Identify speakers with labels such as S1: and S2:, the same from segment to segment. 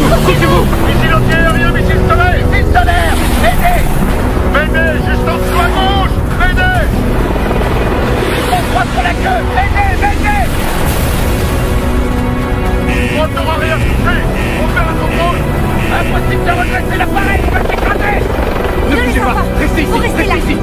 S1: Bougez-vous! Missile anti-aérien, missile solaire! Missile solaire! Aidez! Venez, juste en dessous à gauche! Venez! On croise sur la queue! Venez! Moteur arrière coupé! On perd le contrôle! Impossible de redresser l'appareil! Il va s'écraser! Ne bougez pas! Restez ici! Restez ici!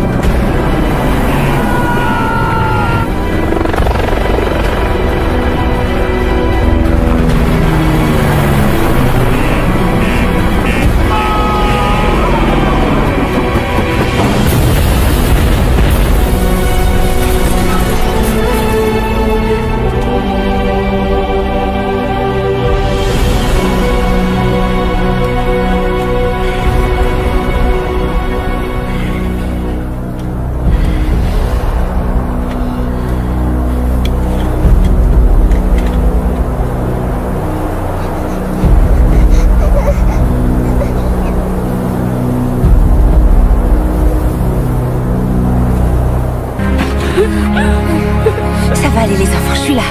S2: Ça va aller les enfants, je suis là.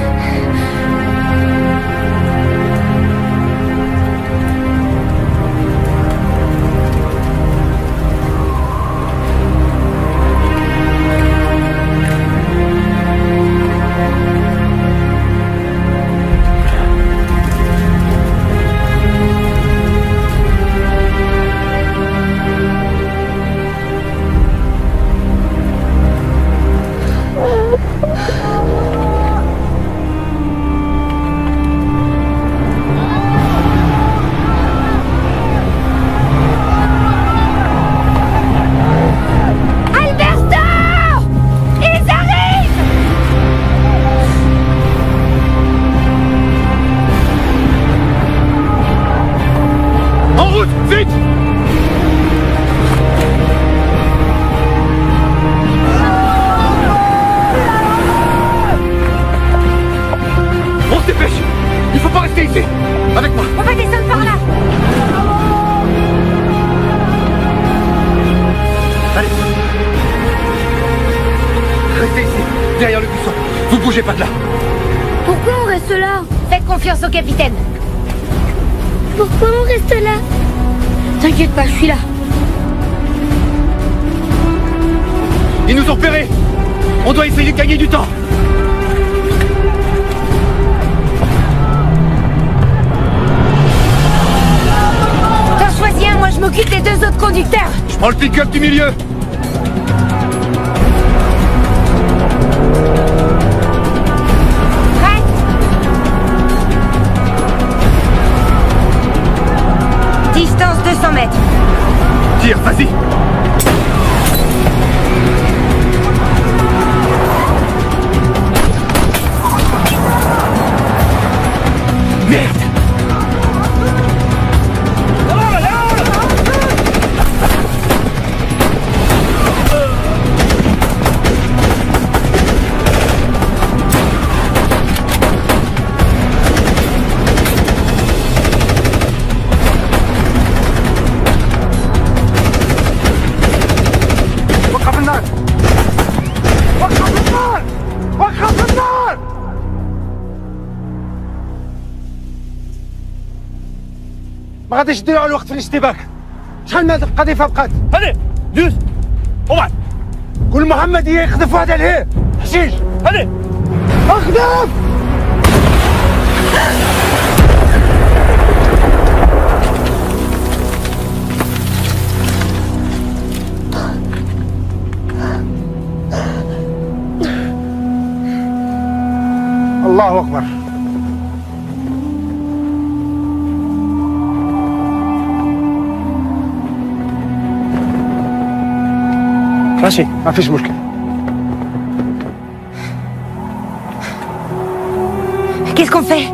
S1: Avec moi!
S2: On va descendre par là!
S1: Allez! Restez ici, derrière le buisson. Vous bougez pas de là.
S2: Pourquoi on reste là? Faites confiance au capitaine.
S3: Pourquoi on reste là?
S2: T'inquiète pas, je suis là.
S1: Ils nous ont repérés. On doit essayer de gagner du temps.
S2: T'en choisis un, moi je m'occupe des deux autres conducteurs.
S1: Je prends le pick-up du milieu.
S2: Prête? Distance 200 mètres.
S1: Tire, vas-y. Merde. ما غاديش ديروا على الوقت في الاشتباك. شحال من هاد القذيفه بقات؟ هادي دوز وبعد كل محمديه يقذف واحد عليه حشيش. هادي اقذف. الله اكبر. ماشي ما فيش مشكلة.
S2: Qu'est-ce qu'on fait?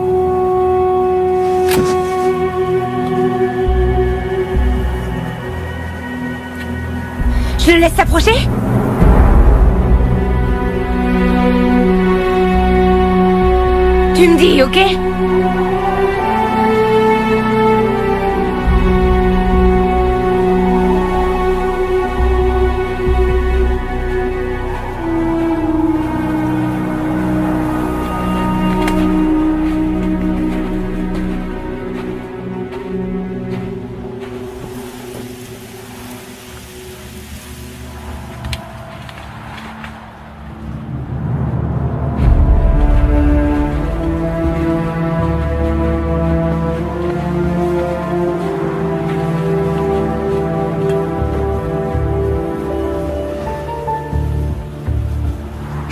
S2: Je le laisse s'approcher? Tu me dis, ok?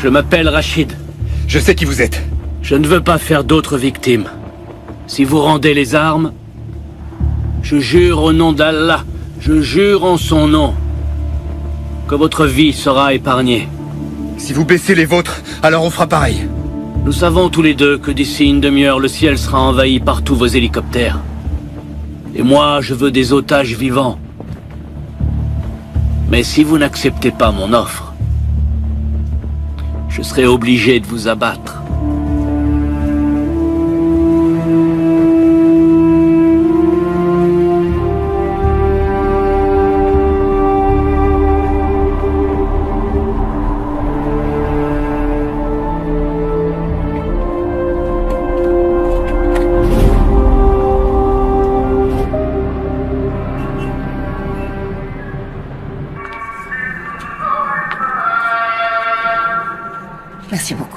S4: Je m'appelle Rachid.
S5: Je sais qui vous êtes.
S4: Je ne veux pas faire d'autres victimes. Si vous rendez les armes, je jure au nom d'Allah, je jure en son nom, que votre vie sera épargnée.
S5: Si vous baissez les vôtres, alors on fera pareil.
S4: Nous savons tous les deux que d'ici une demi-heure, le ciel sera envahi par tous vos hélicoptères. Et moi, je veux des otages vivants. Mais si vous n'acceptez pas mon offre, je serai obligé de vous abattre.
S6: Merci beaucoup.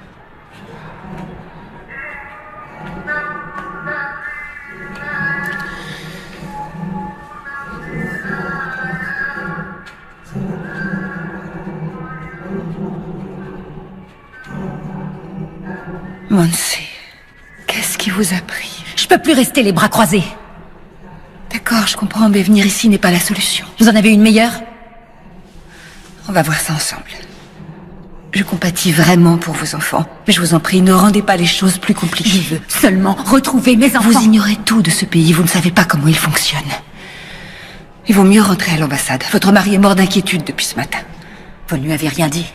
S6: Monse, qu'est-ce qui vous a pris?
S2: Je peux plus rester les bras croisés.
S6: D'accord, je comprends, mais venir ici n'est pas la solution.
S2: Vous en avez une meilleure?
S6: On va voir ça ensemble. Je compatis vraiment pour vos enfants. Mais je vous en prie, ne rendez pas les choses plus compliquées.
S2: Je veux seulement retrouver mes enfants.
S6: Vous ignorez tout de ce pays, vous ne savez pas comment il fonctionne. Il vaut mieux rentrer à l'ambassade. Votre mari est mort d'inquiétude depuis ce matin.
S2: Vous ne lui avez rien dit?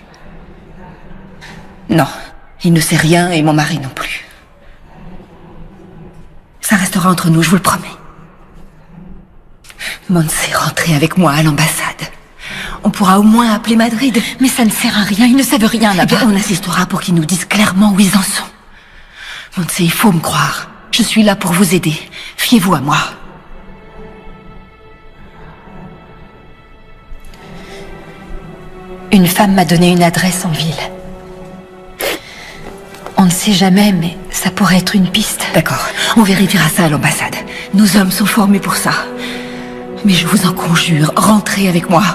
S6: Non, il ne sait rien et mon mari non plus. Ça restera entre nous, je vous le promets. Monse, rentrez avec moi à l'ambassade. On pourra au moins appeler Madrid.
S2: Mais ça ne sert à rien, ils ne savent rien là-bas.
S6: On assistera pour qu'ils nous disent clairement où ils en sont. Monse, il faut me croire. Je suis là pour vous aider. Fiez-vous à moi. Une femme m'a donné une adresse en ville. On ne sait jamais, mais ça pourrait être une piste. D'accord, on vérifiera ça à l'ambassade. Nos hommes sont formés pour ça. Mais je vous en conjure, rentrez avec moi.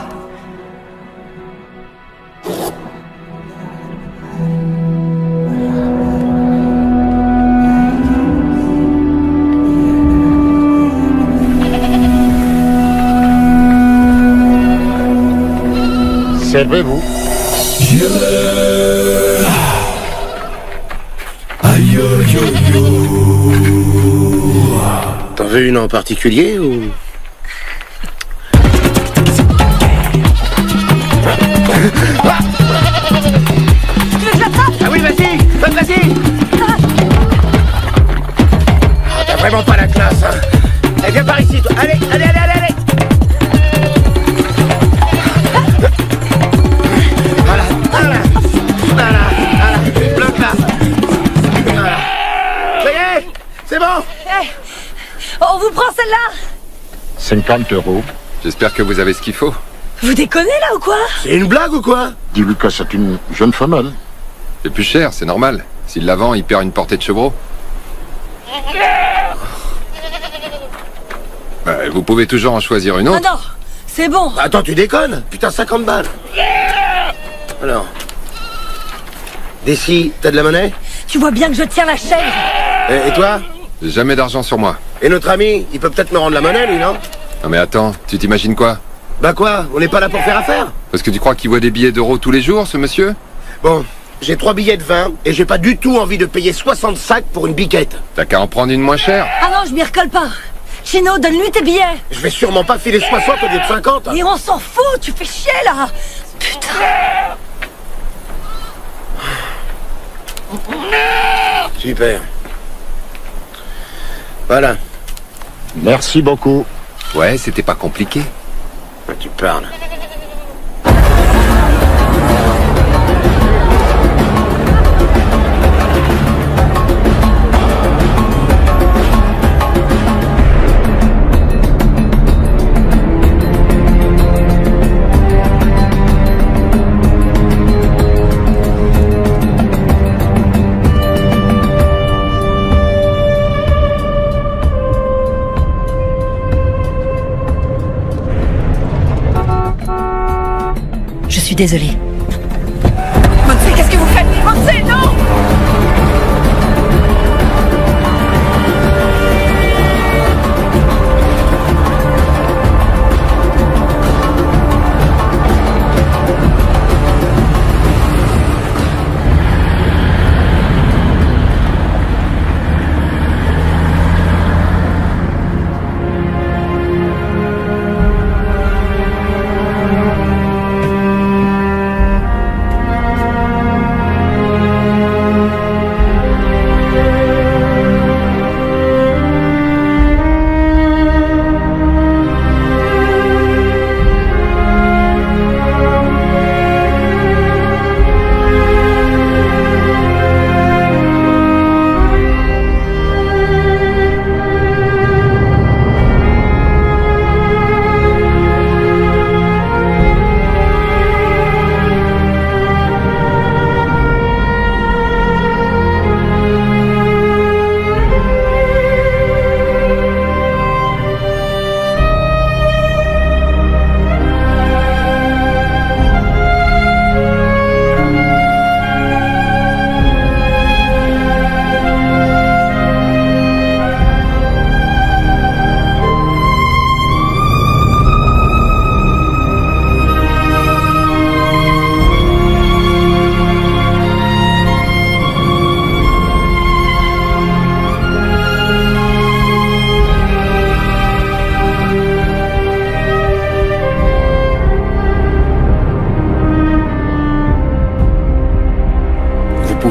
S1: Servez-vous.
S7: T'en veux une en particulier ou...
S1: Ah oui, vas-y, vas-y.
S7: Ah, t'as vraiment pas la classe, hein.
S1: Eh, viens par ici, toi. Allez. Voilà. Bloque là. Voilà. Ça y est, c'est bon.
S2: On vous prend celle-là?
S8: 50 €.
S9: J'espère que vous avez ce qu'il faut.
S2: Vous déconnez là ou quoi?
S7: C'est une blague ou quoi?
S8: Dis-lui que c'est une jeune femelle.
S9: C'est plus cher, c'est normal. S'il la vend, il perd une portée de chevreau. Vous pouvez toujours en choisir une autre.
S2: Ah non, c'est bon.
S7: Attends, tu déconnes? Putain, 50 balles. Alors... D'ici, t'as de la monnaie?
S2: Tu vois bien que je tiens la chaise.
S7: Et toi?
S9: J'ai jamais d'argent sur moi.
S7: Et notre ami, il peut peut-être me rendre la monnaie, lui, non?
S9: Non mais attends, tu t'imagines quoi?
S7: Bah quoi? On n'est pas là pour faire affaire?
S9: Parce que tu crois qu'il voit des billets d'euros tous les jours, ce monsieur?
S7: Bon, j'ai 3 billets de 20 et j'ai pas du tout envie de payer 60 sacs pour une biquette.
S9: T'as qu'à en prendre une moins chère.
S2: Ah non, je m'y recolle pas. Chino, donne-lui tes billets.
S7: Je vais sûrement pas filer 60 au lieu de 50.
S2: Et on s'en fout, tu fais chier là. Putain.
S7: Super. Voilà.
S8: Merci beaucoup.
S9: Ouais, c'était pas compliqué.
S7: Tu parles.
S6: Je suis désolée. Monse, qu'est-ce que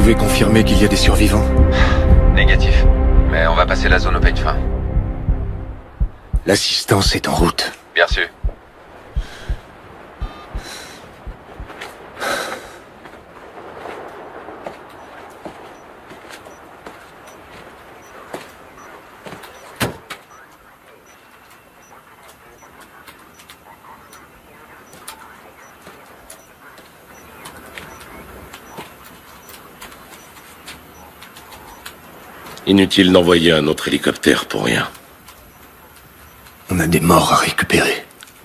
S5: pouvez confirmer qu'il y a des survivants?
S9: Négatif. Mais on va passer la zone au peigne fin.
S5: L'assistance est en route.
S9: Bien sûr.
S10: Inutile d'envoyer un autre hélicoptère pour rien.
S5: On a des morts à récupérer.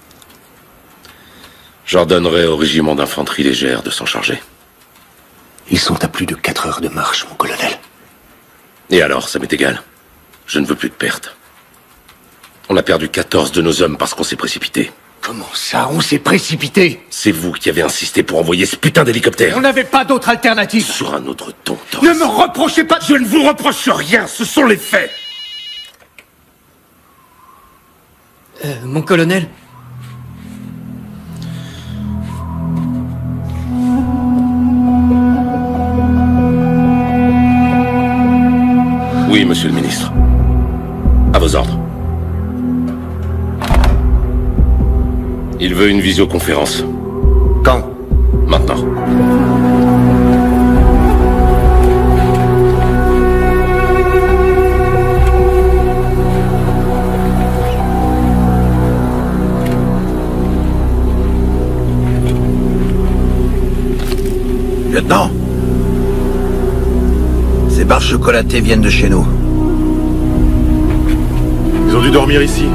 S10: J'ordonnerai au régiment d'infanterie légère de s'en charger.
S5: Ils sont à plus de 4 heures de marche, mon colonel.
S10: Et alors, ça m'est égal. Je ne veux plus de pertes. On a perdu 14 de nos hommes parce qu'on s'est précipité.
S5: Comment ça, on s'est précipité?
S10: C'est vous qui avez insisté pour envoyer ce putain d'hélicoptère.
S5: On n'avait pas d'autre alternative.
S10: Sur un autre ton, Torres.
S5: Ne me reprochez pas.
S10: Je ne vous reproche rien, ce sont les faits.
S11: Mon colonel.
S10: Oui, monsieur le ministre. À vos ordres. Il veut une visioconférence.
S5: Quand?
S10: Maintenant.
S7: Lieutenant, ces barres chocolatées viennent de chez nous.
S12: Ils ont dû dormir ici.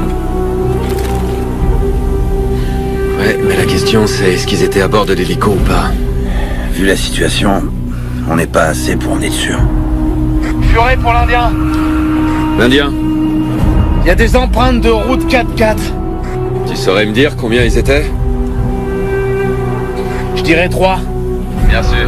S11: Ouais, mais la question c'est est-ce qu'ils étaient à bord de l'hélico ou pas?
S7: Vu la situation, on n'est pas assez pour en être sûr.
S1: Furet pour l'Indien.
S11: L'Indien?
S1: Il y a des empreintes de route 4x4.
S11: Tu saurais me dire combien ils étaient?
S1: Je dirais 3.
S9: Bien sûr.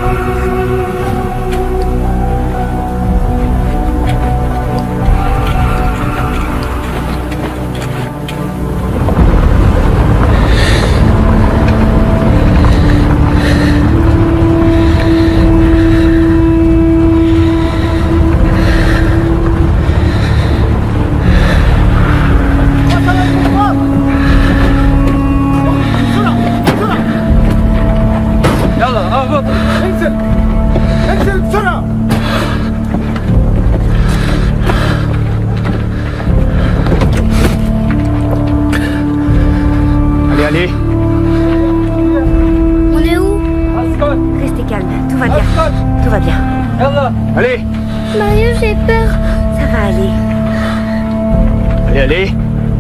S1: Allez.
S3: On est où?
S2: Restez calme, tout va bien. Tout va bien.
S1: Allez.
S3: Mario, j'ai peur.
S2: Ça va aller.
S1: Allez.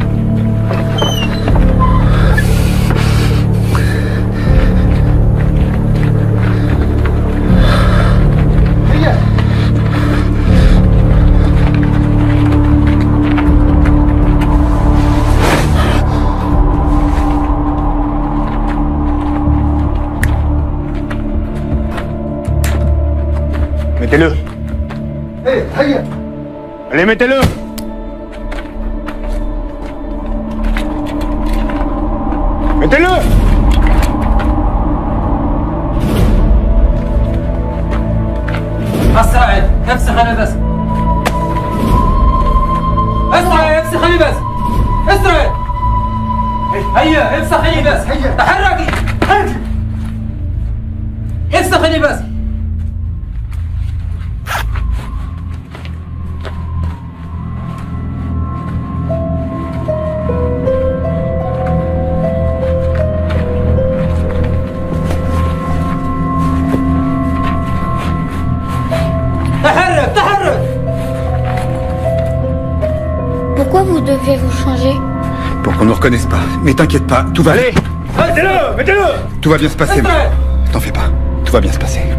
S1: Mettez-le. Allez, mettez-le. Mettez-le.
S11: اسرع افسخ انا بس اسرع افسخني بس اسرع هيا افسخني بس تحركي افسخني بس
S3: Pourquoi vous devez vous changer?
S5: Pour qu'on nous reconnaisse pas. Mais t'inquiète pas, tout va...
S1: Allez. Mettez-le. Mettez-le.
S5: Tout va bien se passer. T'en fais pas. Tout va bien se passer.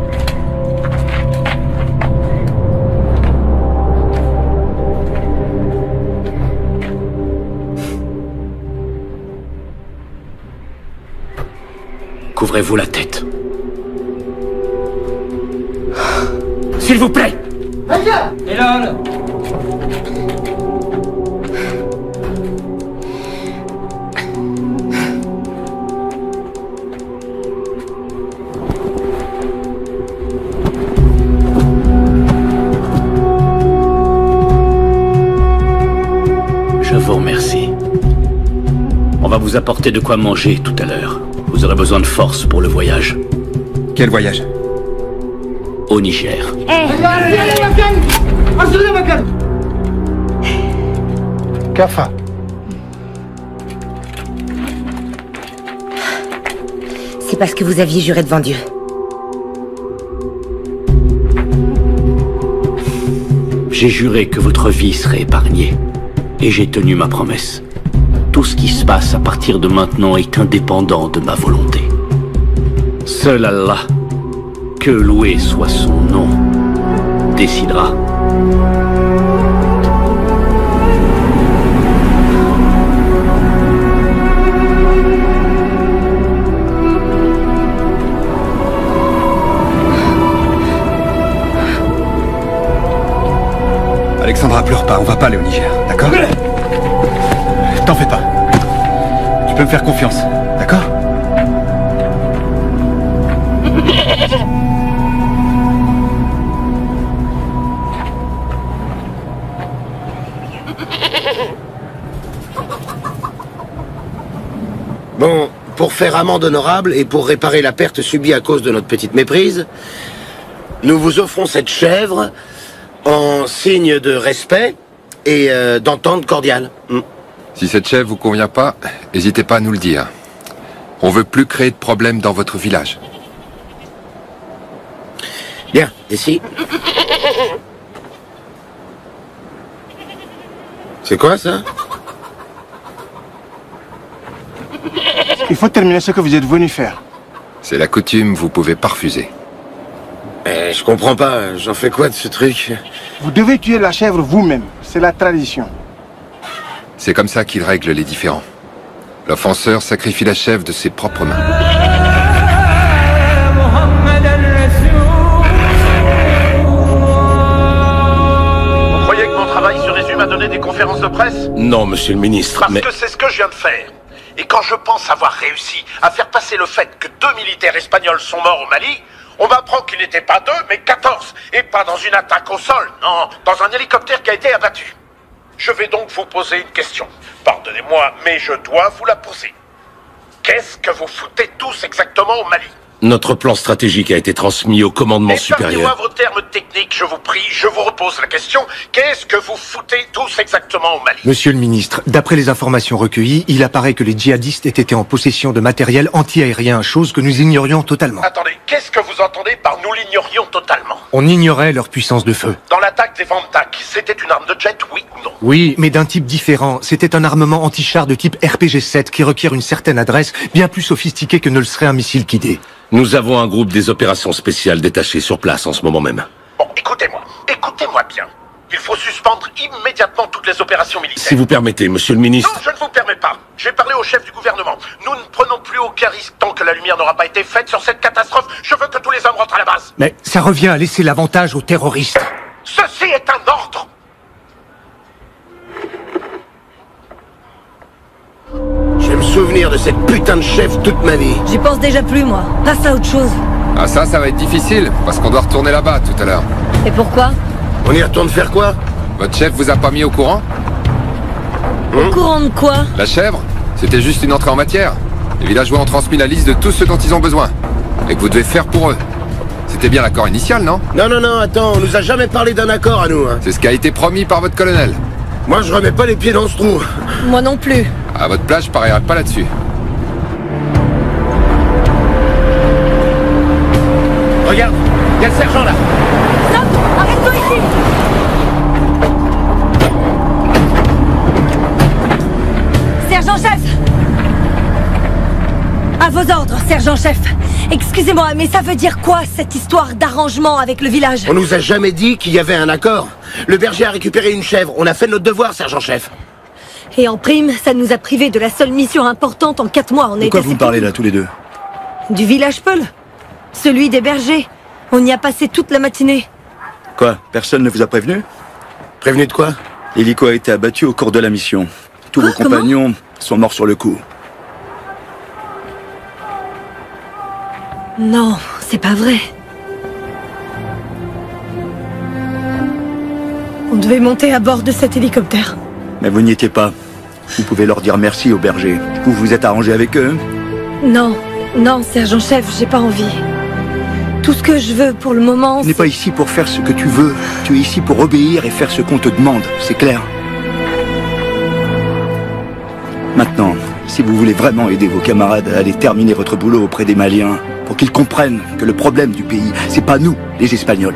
S4: Couvrez-vous la tête. S'il vous plaît.
S11: Et là.
S4: Je vous remercie. On va vous apporter de quoi manger tout à l'heure. Vous aurez besoin de force pour le voyage.
S12: Quel voyage?
S4: Au Niger.
S13: Kafa.
S2: C'est parce que vous aviez juré devant Dieu.
S4: J'ai juré que votre vie serait épargnée. Et j'ai tenu ma promesse. Tout ce qui se passe à partir de maintenant est indépendant de ma volonté. Seul Allah, que loué soit son nom, décidera.
S12: Alexandra, pleure pas, on va pas aller au Niger, d'accord? T'en fais pas. Tu peux me faire confiance, d'accord?
S7: Bon, pour faire amende honorable et pour réparer la perte subie à cause de notre petite méprise, nous vous offrons cette chèvre en signe de respect et d'entente cordiale.
S9: Si cette chèvre vous convient pas, n'hésitez pas à nous le dire. On veut plus créer de problèmes dans votre village.
S7: Bien, ici. C'est quoi ça?
S13: Il faut terminer ce que vous êtes venu faire.
S9: C'est la coutume, vous pouvez pas refuser.
S7: Je comprends pas, j'en fais quoi de ce truc?
S13: Vous devez tuer la chèvre vous-même, c'est la tradition.
S9: C'est comme ça qu'il règle les différends. L'offenseur sacrifie la chèvre de ses propres mains.
S1: Vous croyez que mon travail se résume à donner des conférences de presse?
S10: Non, monsieur le ministre,
S1: Parce que c'est ce que je viens de faire. Et quand je pense avoir réussi à faire passer le fait que 2 militaires espagnols sont morts au Mali, on m'apprend qu'ils n'étaient pas 2, mais 14. Et pas dans une attaque au sol, non, dans un hélicoptère qui a été abattu. Je vais donc vous poser une question. Pardonnez-moi, mais je dois vous la poser. Qu'est-ce que vous foutez tous exactement au Mali?
S10: notre plan stratégique a été transmis au commandement supérieur.
S1: Épargnez-moi vos termes techniques, je vous prie. Je vous repose la question. Qu'est-ce que vous foutez tous exactement au Mali?
S5: Monsieur le ministre, d'après les informations recueillies, il apparaît que les djihadistes aient été en possession de matériel anti-aérien, chose que nous ignorions totalement.
S1: Attendez, qu'est-ce que vous entendez par nous l'ignorions totalement?
S5: On ignorait leur puissance de feu.
S1: Dans l'attaque des Vantak, c'était une arme de jet, oui ou non?
S5: Oui, mais d'un type différent. C'était un armement anti-char de type RPG-7 qui requiert une certaine adresse, bien plus sophistiquée que ne le serait un missile Kidé.
S10: Nous avons un groupe des opérations spéciales détaché sur place en ce moment même.
S1: Bon, écoutez-moi bien. Il faut suspendre immédiatement toutes les opérations militaires.
S10: Si vous permettez, monsieur le ministre...
S1: Non, je ne vous permets pas. J'ai parlé au chef du gouvernement. Nous ne prenons plus aucun risque tant que la lumière n'aura pas été faite sur cette catastrophe. Je veux que tous les hommes rentrent à la base.
S5: Mais ça revient à laisser l'avantage aux terroristes.
S1: Ceci est un ordre.
S7: Je vais me souvenir de cette putain de chef toute ma vie.
S2: J'y pense déjà plus, moi. Passe à autre chose.
S9: Ah ça va être difficile, parce qu'on doit retourner là-bas tout à l'heure.
S2: Et pourquoi?
S7: On y retourne faire quoi?
S9: Votre chef vous a pas mis au courant?
S2: Au courant de quoi?
S9: La chèvre? C'était juste une entrée en matière. Les villageois ont transmis la liste de tout ce dont ils ont besoin. Et que vous devez faire pour eux. C'était bien l'accord initial, non?
S7: Non, attends, on nous a jamais parlé d'un accord à nous, hein.
S9: C'est ce qui a été promis par votre colonel.
S7: Moi, je remets pas les pieds dans ce trou.
S2: Moi non plus.
S9: À votre place, je parierais pas là-dessus.
S7: Regarde, il y a le sergent là.
S2: Stop! Arrête-toi ici! Sergent-chef! À vos ordres, sergent-chef. Excusez-moi, mais ça veut dire quoi, cette histoire d'arrangement avec le village?
S7: On nous a jamais dit qu'il y avait un accord. Le berger a récupéré une chèvre. On a fait notre devoir, sergent-chef.
S2: Et en prime, ça nous a privés de la seule mission importante en 4 mois.
S12: De quoi vous me parlez là, tous les deux?
S2: Du village Peul. Celui des bergers. On y a passé toute la matinée.
S12: Quoi? Personne ne vous a prévenu?
S7: Prévenu de quoi?
S12: L'hélico a été abattu au cours de la mission. Tous vos compagnons sont morts sur le coup.
S2: Non, c'est pas vrai. On devait monter à bord de cet hélicoptère.
S14: Mais vous n'y étiez pas. Vous pouvez leur dire merci aux bergers. Vous vous êtes arrangé avec eux?
S2: Non, non, sergent-chef, j'ai pas envie. Tout ce que je veux pour le moment,
S14: Tu n'es pas ici pour faire ce que tu veux. Tu es ici pour obéir et faire ce qu'on te demande. C'est clair? Maintenant, si vous voulez vraiment aider vos camarades à aller terminer votre boulot auprès des Maliens, pour qu'ils comprennent que le problème du pays, c'est pas nous, les Espagnols.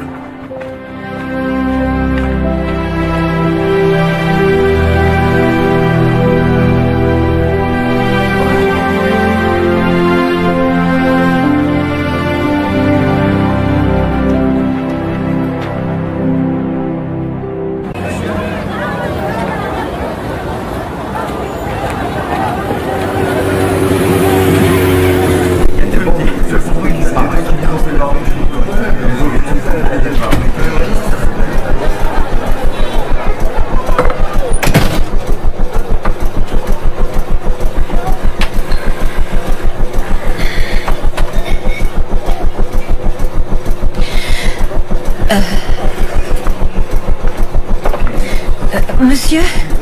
S6: Monsieur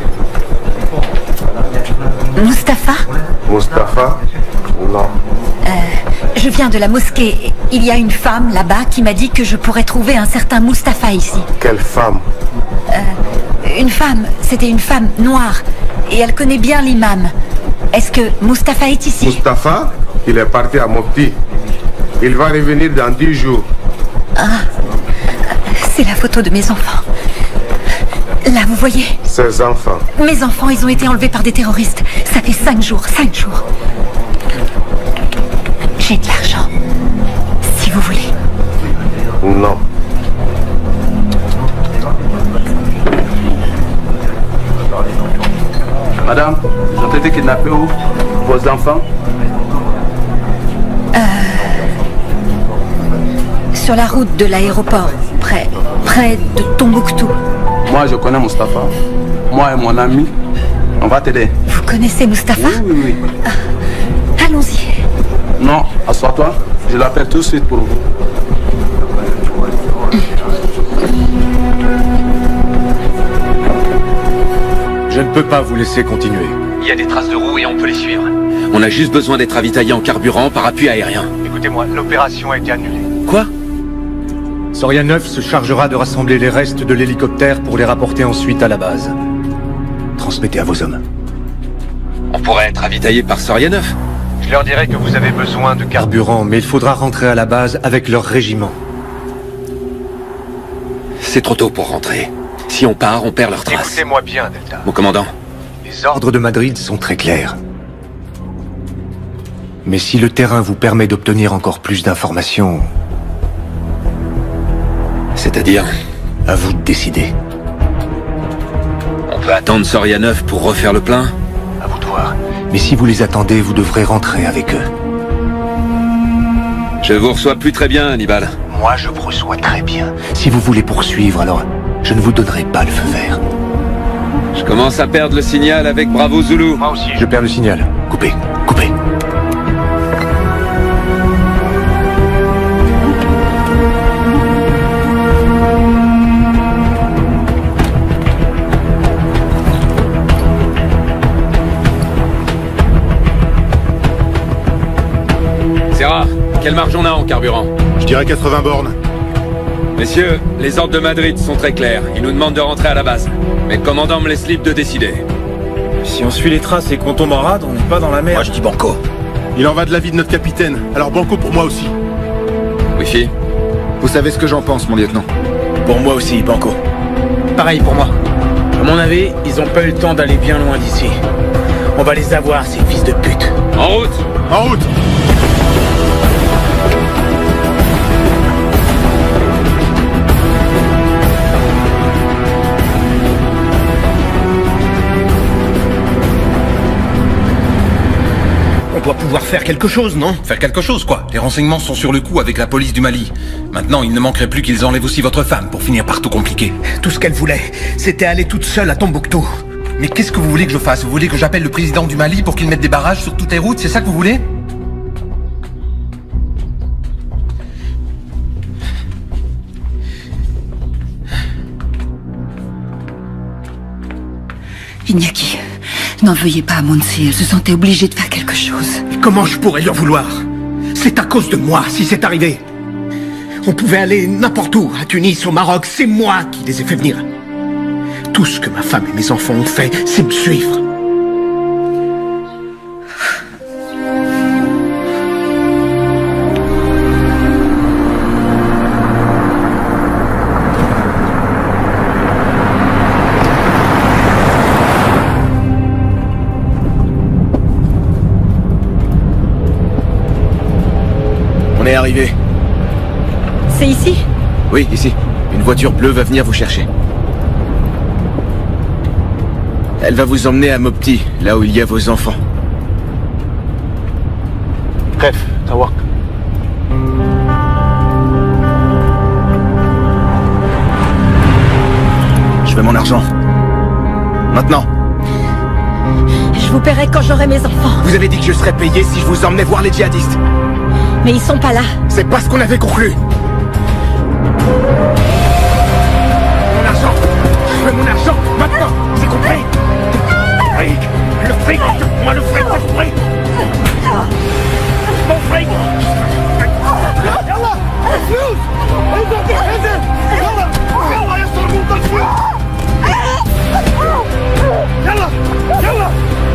S6: Mustapha?
S15: Mustapha? Non.
S6: Je viens de la mosquée. Il y a une femme là-bas qui m'a dit que je pourrais trouver un certain Mustapha ici.
S15: Quelle femme?
S6: Une femme. C'était une femme noire. Et elle connaît bien l'imam. Est-ce que Mustapha est ici?
S15: Mustapha? Il est parti à Mopti. Il va revenir dans 10 jours.
S6: Ah, c'est la photo de mes enfants. Là, vous voyez?
S15: Ses enfants.
S6: Mes enfants, ils ont été enlevés par des terroristes. Ça fait 5 jours, 5 jours. J'ai de l'argent. Si vous voulez.
S15: Non.
S12: Madame, ils ont été kidnappés où? Vos enfants?
S6: Sur la route de l'aéroport, près de Tombouctou.
S12: Moi, je connais Mustapha. Moi et mon ami, on va t'aider.
S6: Vous connaissez Mustapha?
S12: Oui.
S6: Allons-y.
S12: Non, assois-toi. Je l'appelle tout de suite pour vous.
S5: Je ne peux pas vous laisser continuer.
S11: Il y a des traces de roues et on peut les suivre. On a juste besoin d'être ravitaillé en carburant par appui aérien.
S16: Écoutez-moi, l'opération a été annulée.
S11: Quoi?
S5: Soria 9 se chargera de rassembler les restes de l'hélicoptère pour les rapporter ensuite à la base. Transmettez à vos hommes.
S11: On pourrait être ravitaillé par Soria 9.
S16: Je leur dirai que vous avez besoin de
S5: carburant, mais il faudra rentrer à la base avec leur régiment.
S11: C'est trop tôt pour rentrer. Si on part, on perd leurs traces.
S16: Écoutez-moi bien, Delta.
S11: Mon commandant.
S5: Les ordres de Madrid sont très clairs. Mais si le terrain vous permet d'obtenir encore plus d'informations...
S11: C'est-à-dire?
S5: À vous de décider.
S11: On peut attendre Soria 9 pour refaire le plein?
S5: À vous de voir. Mais si vous les attendez, vous devrez rentrer avec eux.
S11: Je vous reçois plus très bien, Hannibal.
S5: Moi, je vous reçois très bien. Si vous voulez poursuivre, alors je ne vous donnerai pas le feu vert.
S11: Je commence à perdre le signal avec Bravo Zulu.
S16: Moi aussi.
S5: Je perds le signal. Coupez, coupez.
S11: Serra, quelle marge on a en carburant?
S15: Je dirais 80 bornes.
S11: Messieurs, les ordres de Madrid sont très clairs. Ils nous demandent de rentrer à la base. Mais le commandant me laisse libre de décider.
S17: Si on suit les traces et qu'on tombe en rade, on n'est pas dans la merde.
S12: Moi, je dis banco.
S15: Il en va de la vie de notre capitaine. Alors banco pour moi aussi.
S11: Wifi?
S12: Vous savez ce que j'en pense, mon lieutenant?
S17: Pour moi aussi, banco.
S12: Pareil pour moi.
S17: À mon avis, ils ont pas eu le temps d'aller bien loin d'ici. On va les avoir, ces fils de pute.
S11: En route!
S15: En route!
S17: On doit pouvoir faire quelque chose, non?
S12: Faire quelque chose, quoi. Les renseignements sont sur le coup avec la police du Mali. Maintenant, il ne manquerait plus qu'ils enlèvent aussi votre femme pour finir par tout compliquer.
S17: Tout ce qu'elle voulait, c'était aller toute seule à Tombouctou.
S12: Mais qu'est-ce que vous voulez que je fasse? Vous voulez que j'appelle le président du Mali pour qu'il mette des barrages sur toutes les routes? C'est ça que vous voulez?
S6: Iñaki, n'en veuillez pas à Monsi, elle se sentait obligée de faire quelque chose.
S5: Comment je pourrais lui en vouloir? C'est à cause de moi si c'est arrivé. On pouvait aller n'importe où, à Tunis, au Maroc, c'est moi qui les ai fait venir. Tout ce que ma femme et mes enfants ont fait, c'est me suivre.
S12: On est arrivé.
S2: C'est ici?
S12: Oui, ici. Une voiture bleue va venir vous chercher. Elle va vous emmener à Mopti, là où il y a vos enfants.
S13: Bref, Tawak.
S12: Je veux mon argent. Maintenant.
S2: Je vous paierai quand j'aurai mes enfants.
S12: Vous avez dit que je serais payé si je vous emmenais voir les djihadistes.
S2: Mais ils sont pas là.
S5: C'est pas ce qu'on avait conclu. Mon argent. Je veux mon argent maintenant. C'est compris? Fric. Le fric. Moi le fric. Le fric. Mon fric. يلا الفلوس. انزل انزل. يلا يلا يسرقوا الفلوس. يلا يلا.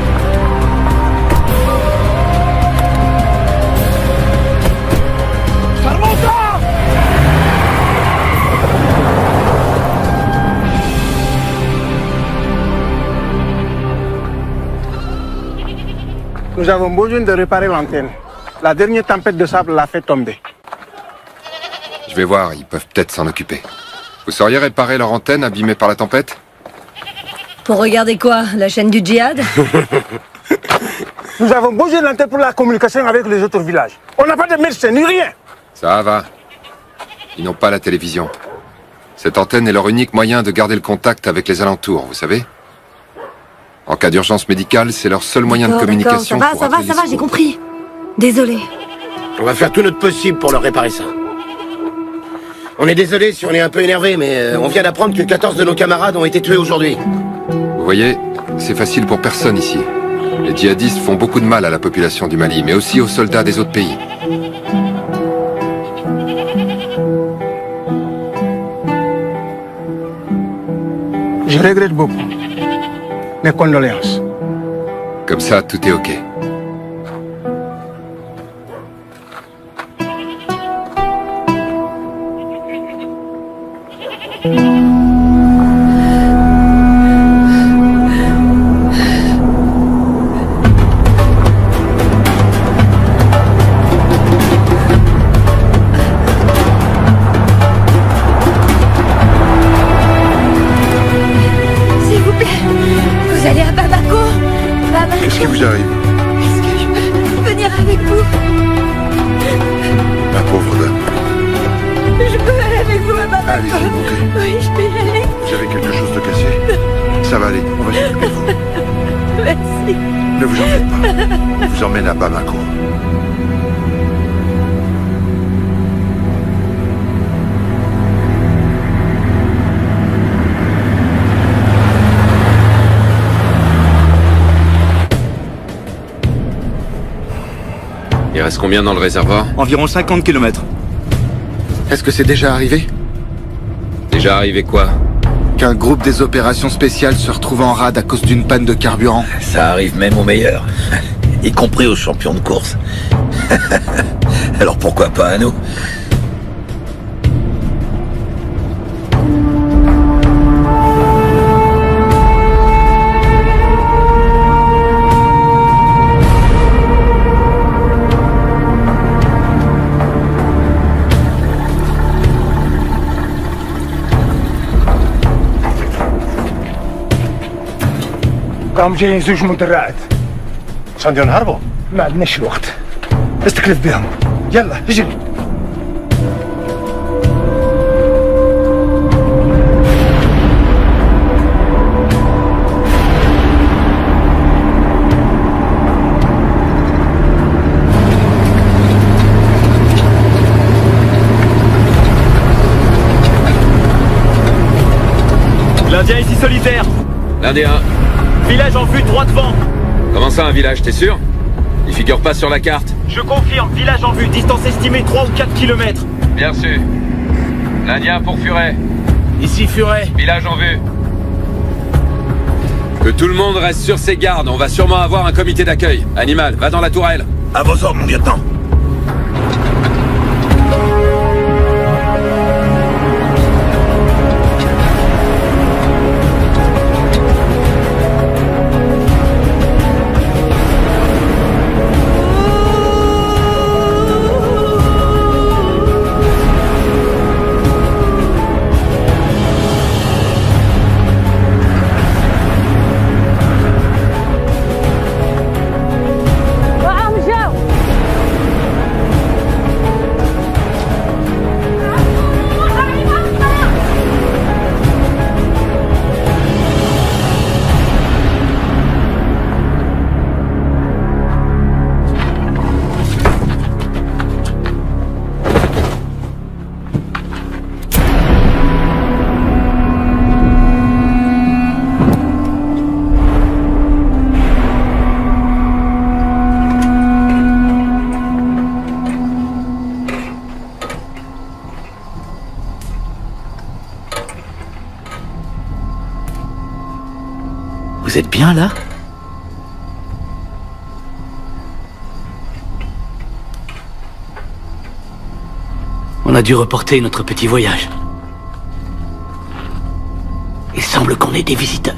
S13: Nous avons besoin de réparer l'antenne. La dernière tempête de sable l'a fait tomber.
S9: Je vais voir, ils peuvent peut-être s'en occuper. Vous sauriez réparer leur antenne abîmée par la tempête?
S2: Pour regarder quoi? La chaîne du djihad?
S13: Nous avons besoin d'antenne pour la communication avec les autres villages. On n'a pas de médecin ni rien.
S9: Ça va. Ils n'ont pas la télévision. Cette antenne est leur unique moyen de garder le contact avec les alentours, vous savez? En cas d'urgence médicale, c'est leur seul moyen de communication.
S2: Ça va, j'ai compris. Désolé.
S7: On va faire tout notre possible pour leur réparer ça. On est désolé si on est un peu énervé, mais on vient d'apprendre que 14 de nos camarades ont été tués aujourd'hui.
S9: Vous voyez, c'est facile pour personne ici. Les djihadistes font beaucoup de mal à la population du Mali, mais aussi aux soldats des autres pays.
S13: Je regrette beaucoup. Mes condoléances.
S9: Comme ça, tout est OK.
S8: Qu'est-ce qui vous arrive?
S2: Est-ce que je peux venir avec vous?
S8: Ma pauvre dame.
S2: Je peux aller avec vous à Bamako?
S8: Allez-y, montez.
S2: Oui, je peux y aller.
S8: Vous avez quelque chose de cassé? Ça va aller, on va s'occuper de vous.
S2: Merci.
S8: Ne vous en faites pas. On vous emmène à Bamako.
S11: Il reste combien dans le réservoir?
S14: Environ 50 km.
S12: Est-ce que c'est déjà arrivé?
S11: Déjà arrivé quoi?
S12: Qu'un groupe des opérations spéciales se retrouve en rade à cause d'une panne de carburant.
S10: Ça arrive même aux meilleurs, y compris aux champions de course. Alors pourquoi pas à nous?
S13: قام جايين زوج مدرعات.
S15: عشان ينهربوا؟
S13: ما عندناش الوقت. استكلف بهم. يلا اجري.
S11: L'Indien ici solitaire. L'Indien.
S17: Village en vue droit devant.
S11: Comment ça, un village, t'es sûr? Il figure pas sur la carte.
S17: Je confirme, village en vue, distance estimée 3 ou 4 km.
S11: Bien sûr. L'Indien pour Furet.
S17: Ici Furet.
S11: Village en vue. Que tout le monde reste sur ses gardes, on va sûrement avoir un comité d'accueil. Animal, va dans la tourelle.
S5: À vos ordres, mon lieutenant.
S4: Vous êtes bien là? On a dû reporter notre petit voyage. Il semble qu'on ait des visiteurs.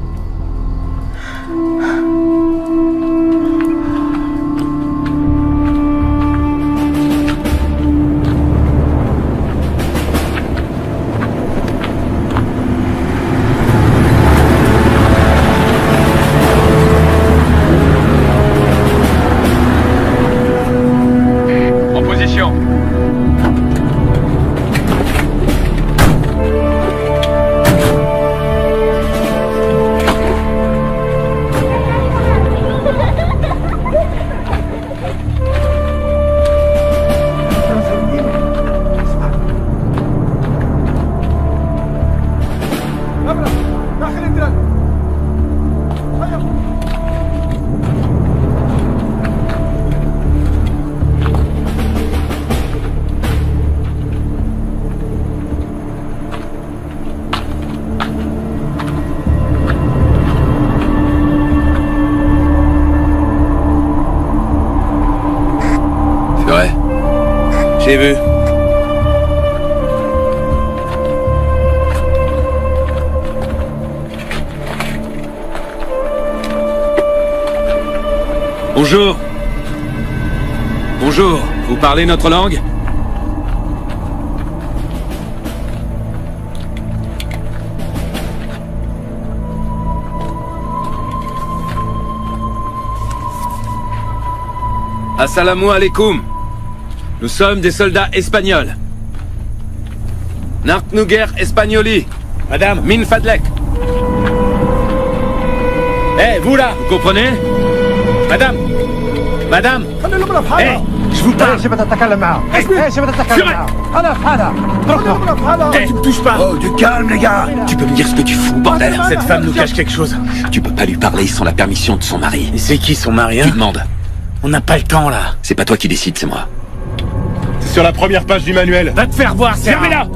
S11: J'ai vu. Bonjour. Bonjour. Vous parlez notre langue? Assalamu alaikum. Nous sommes des soldats espagnols. Nartnuger Espagnoli.
S17: Madame.
S11: Min Fadlek.
S17: Eh, vous là.
S11: Vous comprenez?
S17: Madame. Madame. Eh, je vous parle.
S13: tu
S17: me touches pas.
S14: Oh, du calme, les gars. Tu peux me dire ce que tu fous, bordel?
S17: Cette femme nous cache quelque chose.
S14: Tu peux pas lui parler sans la permission de son mari.
S17: Et c'est qui son mari, hein?
S14: Tu demandes.
S17: On n'a pas le temps, là.
S14: C'est pas toi qui décides, c'est moi.
S12: C'est sur la première page du manuel.
S17: Va te faire voir, fermez-la.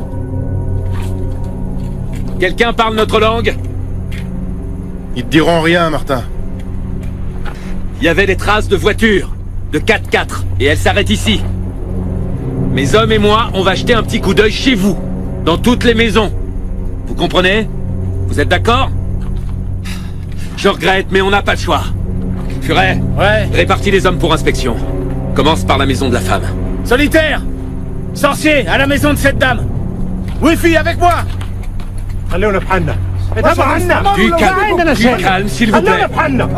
S11: Quelqu'un parle notre langue?
S12: Ils te diront rien, Martin.
S11: Il y avait des traces de voitures, de 4x4, et elles s'arrêtent ici. Mes hommes et moi, on va jeter un petit coup d'œil chez vous, dans toutes les maisons. Vous comprenez? Vous êtes d'accord? Je regrette, mais on n'a pas le choix. Furet,
S17: ouais.
S11: Répartis les hommes pour inspection. Commence par la maison de la femme.
S17: Solitaire! Sorcier, à la maison de cette dame! Wifi, avec moi!
S11: Plus calme, s'il vous plaît.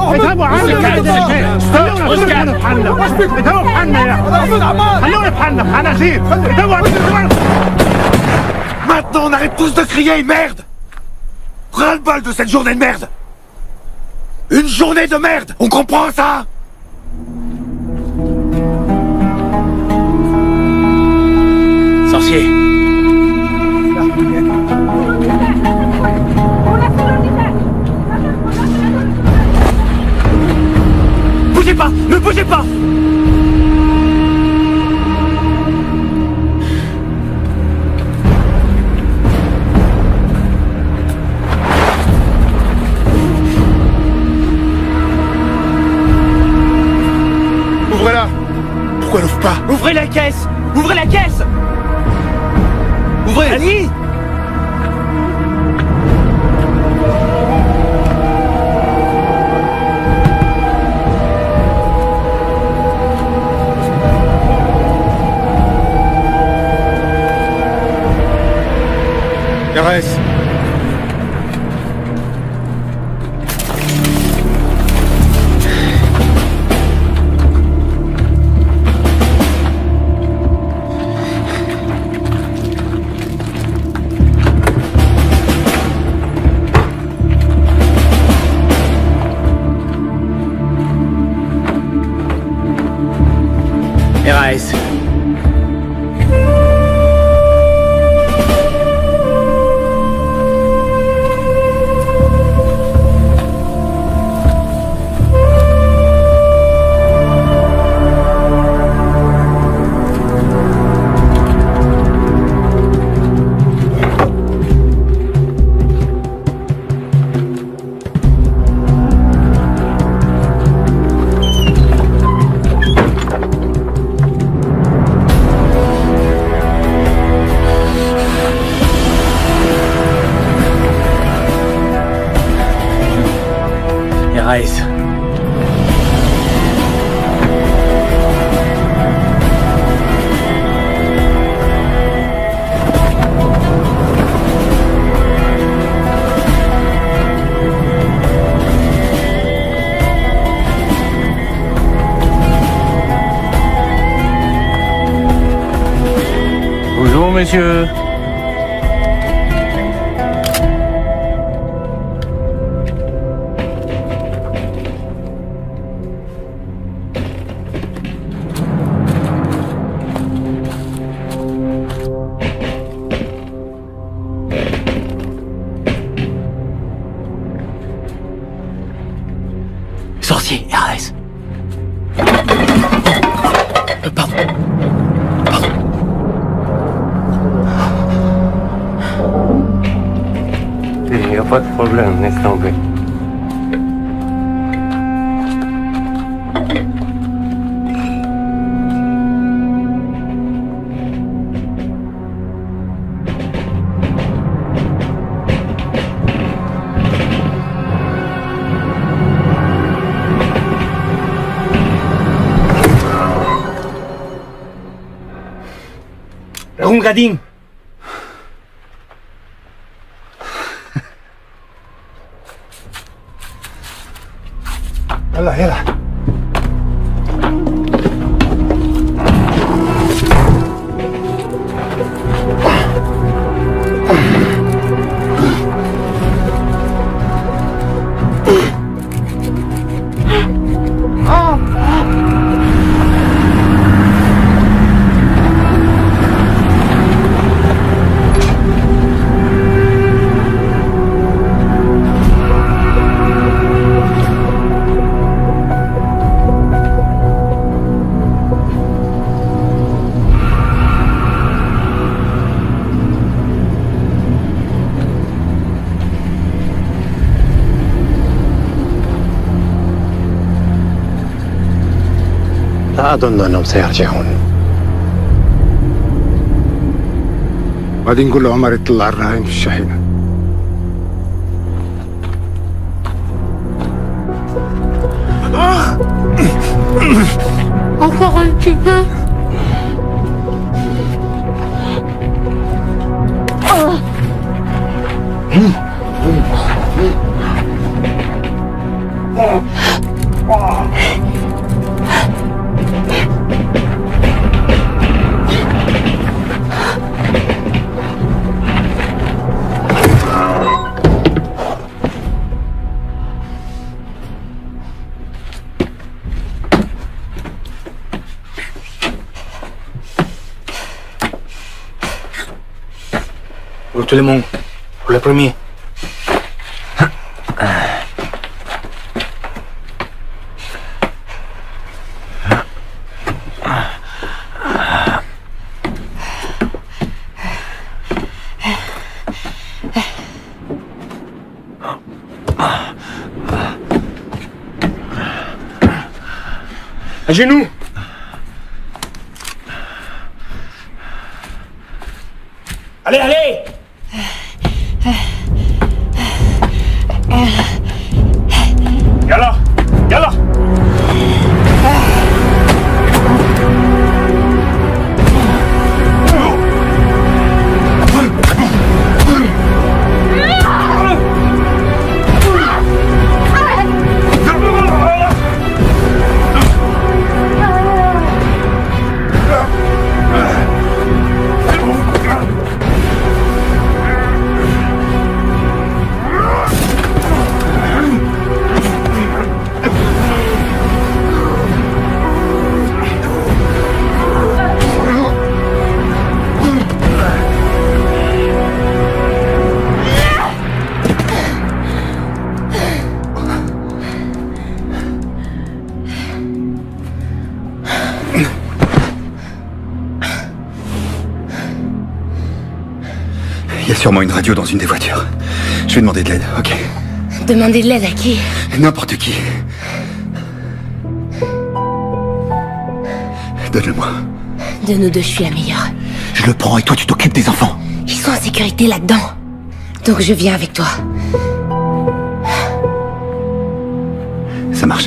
S5: Maintenant, on arrête tous de crier, merde! Ras-le-bol de cette journée de merde! Une journée de merde! On comprend ça?
S17: Sorcier.
S5: Pourquoi elle ouvre pas?
S11: Ouvrez la caisse! Ouvrez la caisse! Ouvrez! Allez!
S5: RS.
S17: RAS. RAS. Bonjour, monsieur.
S4: Sorcier, RS. Pardon.
S18: Il n'y a pas de problème, laisse tomber.
S17: Rungadin.
S13: يلا يلا لا أظن أنهم سيرجعون.
S15: بعدين نقول لعمر يطلع الرهائن في الشحنة.
S3: Encore un petit peu.
S17: Pour tout le monde. Pour le premier.
S13: À genoux.
S17: Allez, allez! Yalla! Yalla!
S14: Il y a sûrement une radio dans une des voitures. Je vais demander de l'aide, ok?
S19: Demander de l'aide à qui?
S14: N'importe qui. Donne-le-moi.
S19: De nous deux, je suis la meilleure.
S14: Je le prends et toi tu t'occupes des enfants.
S19: Ils sont en sécurité là-dedans. Donc je viens avec toi.
S14: Ça marche.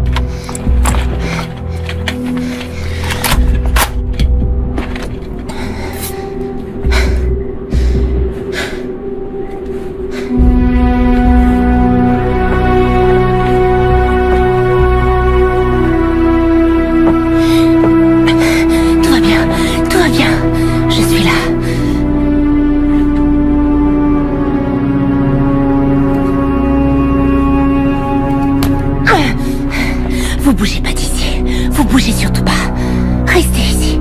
S19: Vous bougez pas d'ici. Vous bougez surtout pas. Restez ici.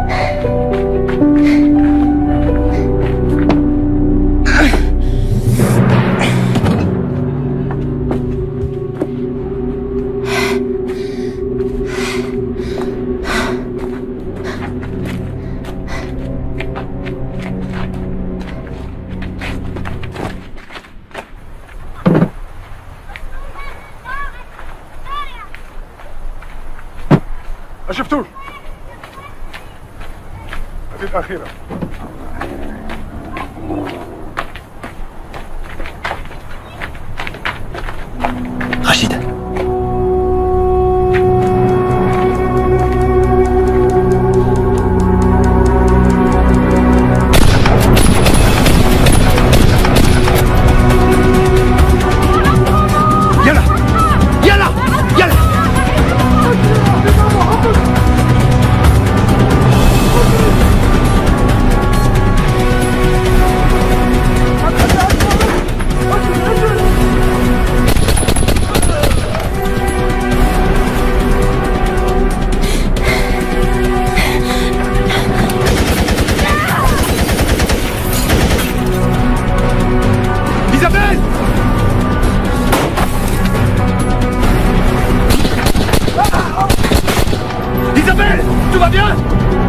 S15: شفتوش هذه الأخيرة
S14: Rachid.
S5: يلا يلا يلا Isabelle! Isabelle! Tout va bien?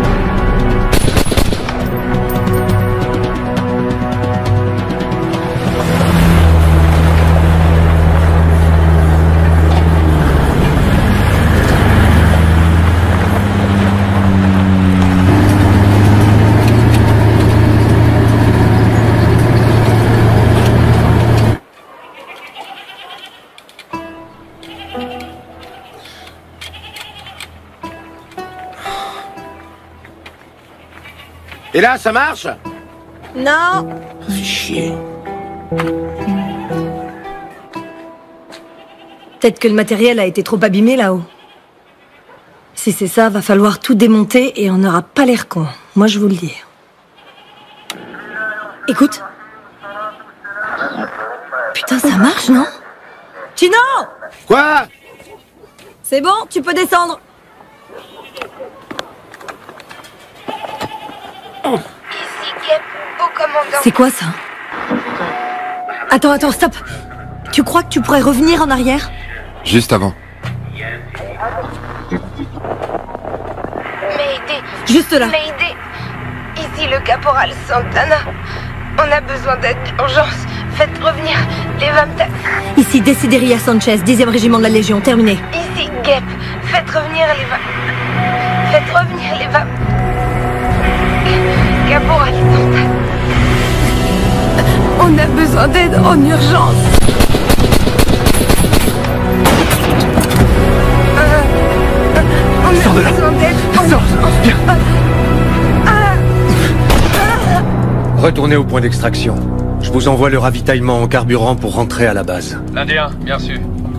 S7: Et là, ça marche?
S2: Non.
S7: C'est chier.
S2: Peut-être que le matériel a été trop abîmé là-haut. Si c'est ça, va falloir tout démonter et on n'aura pas l'air con. Moi, je vous le dis. Écoute. Putain, ça marche, non? Chino!
S7: Quoi?
S2: C'est bon, tu peux descendre.
S19: Ici Gep, au commandant.
S2: C'est quoi ça? Attends, stop. Tu crois que tu pourrais revenir en arrière?
S9: Juste avant.
S19: Mayday.
S2: Juste là.
S19: Mayday. Ici le caporal Santana. On a besoin d'aide d'urgence. Faites revenir les Vamtas.
S2: Ici Desideria Sanchez, 10e régiment de la Légion, terminé.
S19: Ici Gep. Faites revenir les Vamtas. Faites revenir les Vamtas. Caporal Santana. On a besoin d'aide en urgence. On a besoin d'aide en urgence.
S12: Viens. Retournez au point d'extraction. Je vous envoie le ravitaillement en carburant pour rentrer à la base.
S11: L'Indien, bien sûr.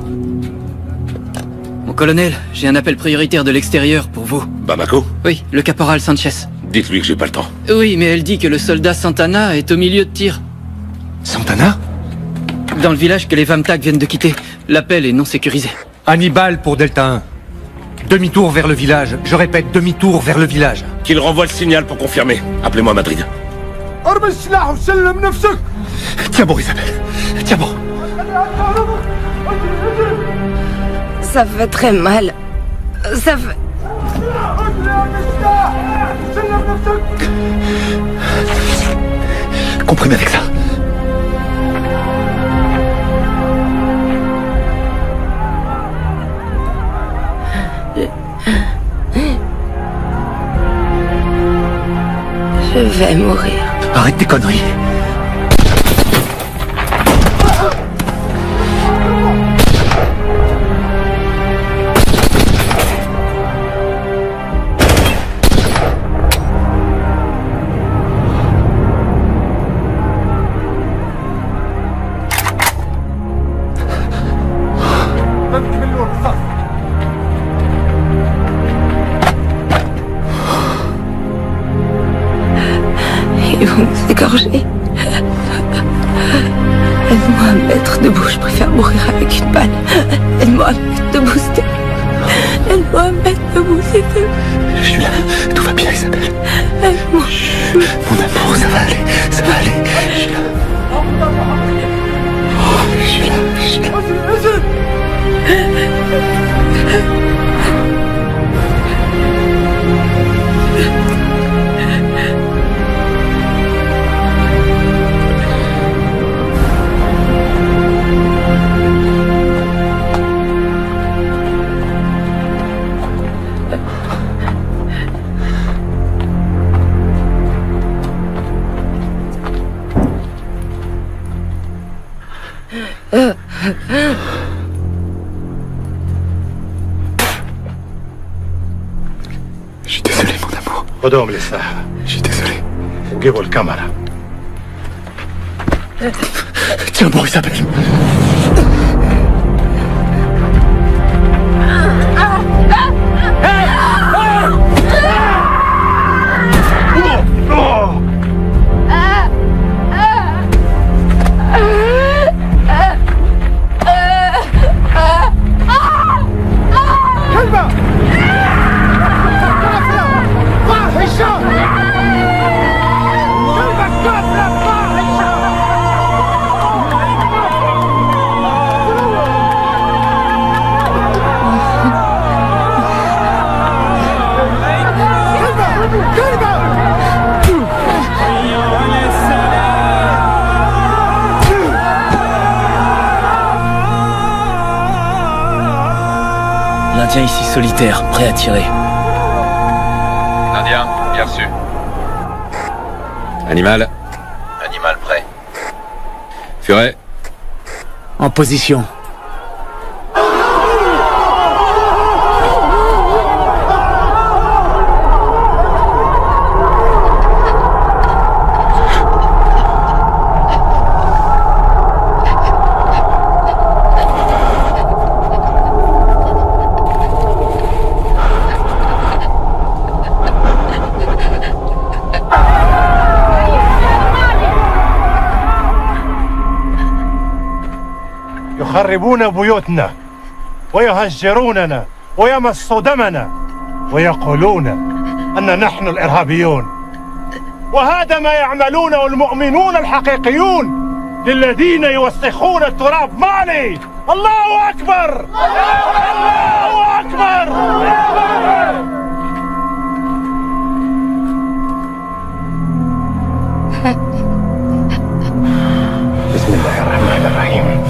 S20: Mon colonel, j'ai un appel prioritaire de l'extérieur pour vous.
S10: Bamako?
S20: Oui, le caporal Sanchez.
S10: Dites-lui que j'ai pas le temps.
S20: Oui, mais elle dit que le soldat Santana est au milieu de tir.
S12: Santana?
S20: Dans le village que les Vamtak viennent de quitter. L'appel est non sécurisé.
S12: Hannibal pour Delta 1. Demi-tour vers le village. Je répète, demi-tour vers le village.
S10: Qu'il renvoie le signal pour confirmer. Appelez-moi à Madrid.
S12: Tiens bon, Isabelle. Tiens bon.
S19: Ça fait très mal. Ça fait...
S12: Comprimez avec ça.
S19: Je vais mourir.
S12: Arrête tes conneries.
S19: Ils vont nous égorger. Aide-moi à me mettre debout, je préfère mourir avec une balle. Aide-moi à me mettre debout, s'il te plaît. Aide-moi à me mettre debout, s'il te plaît.
S12: Je suis là, tout va bien, Isabelle.
S19: Aide-moi.
S12: Mon amour, ça va aller, ça va aller. Je suis là. Je suis là, je suis là. Je suis désolé, mon amour.
S15: خدهم للساحة.
S12: Je suis désolé.
S15: وجيبوا الكاميرا.
S12: Tiens bon, Isabelle.
S20: L'Indien ici solitaire, prêt à tirer.
S11: L'Indien, bien reçu.
S9: Animal.
S10: Animal prêt.
S9: Furet.
S17: En position.
S15: يخربون بيوتنا ويهجروننا ويمصوا دمنا ويقولون أن نحن الإرهابيون، وهذا ما يعملونه المؤمنون الحقيقيون للذين يوسخون التراب مالي. الله أكبر، الله أكبر. بسم الله الرحمن الرحيم.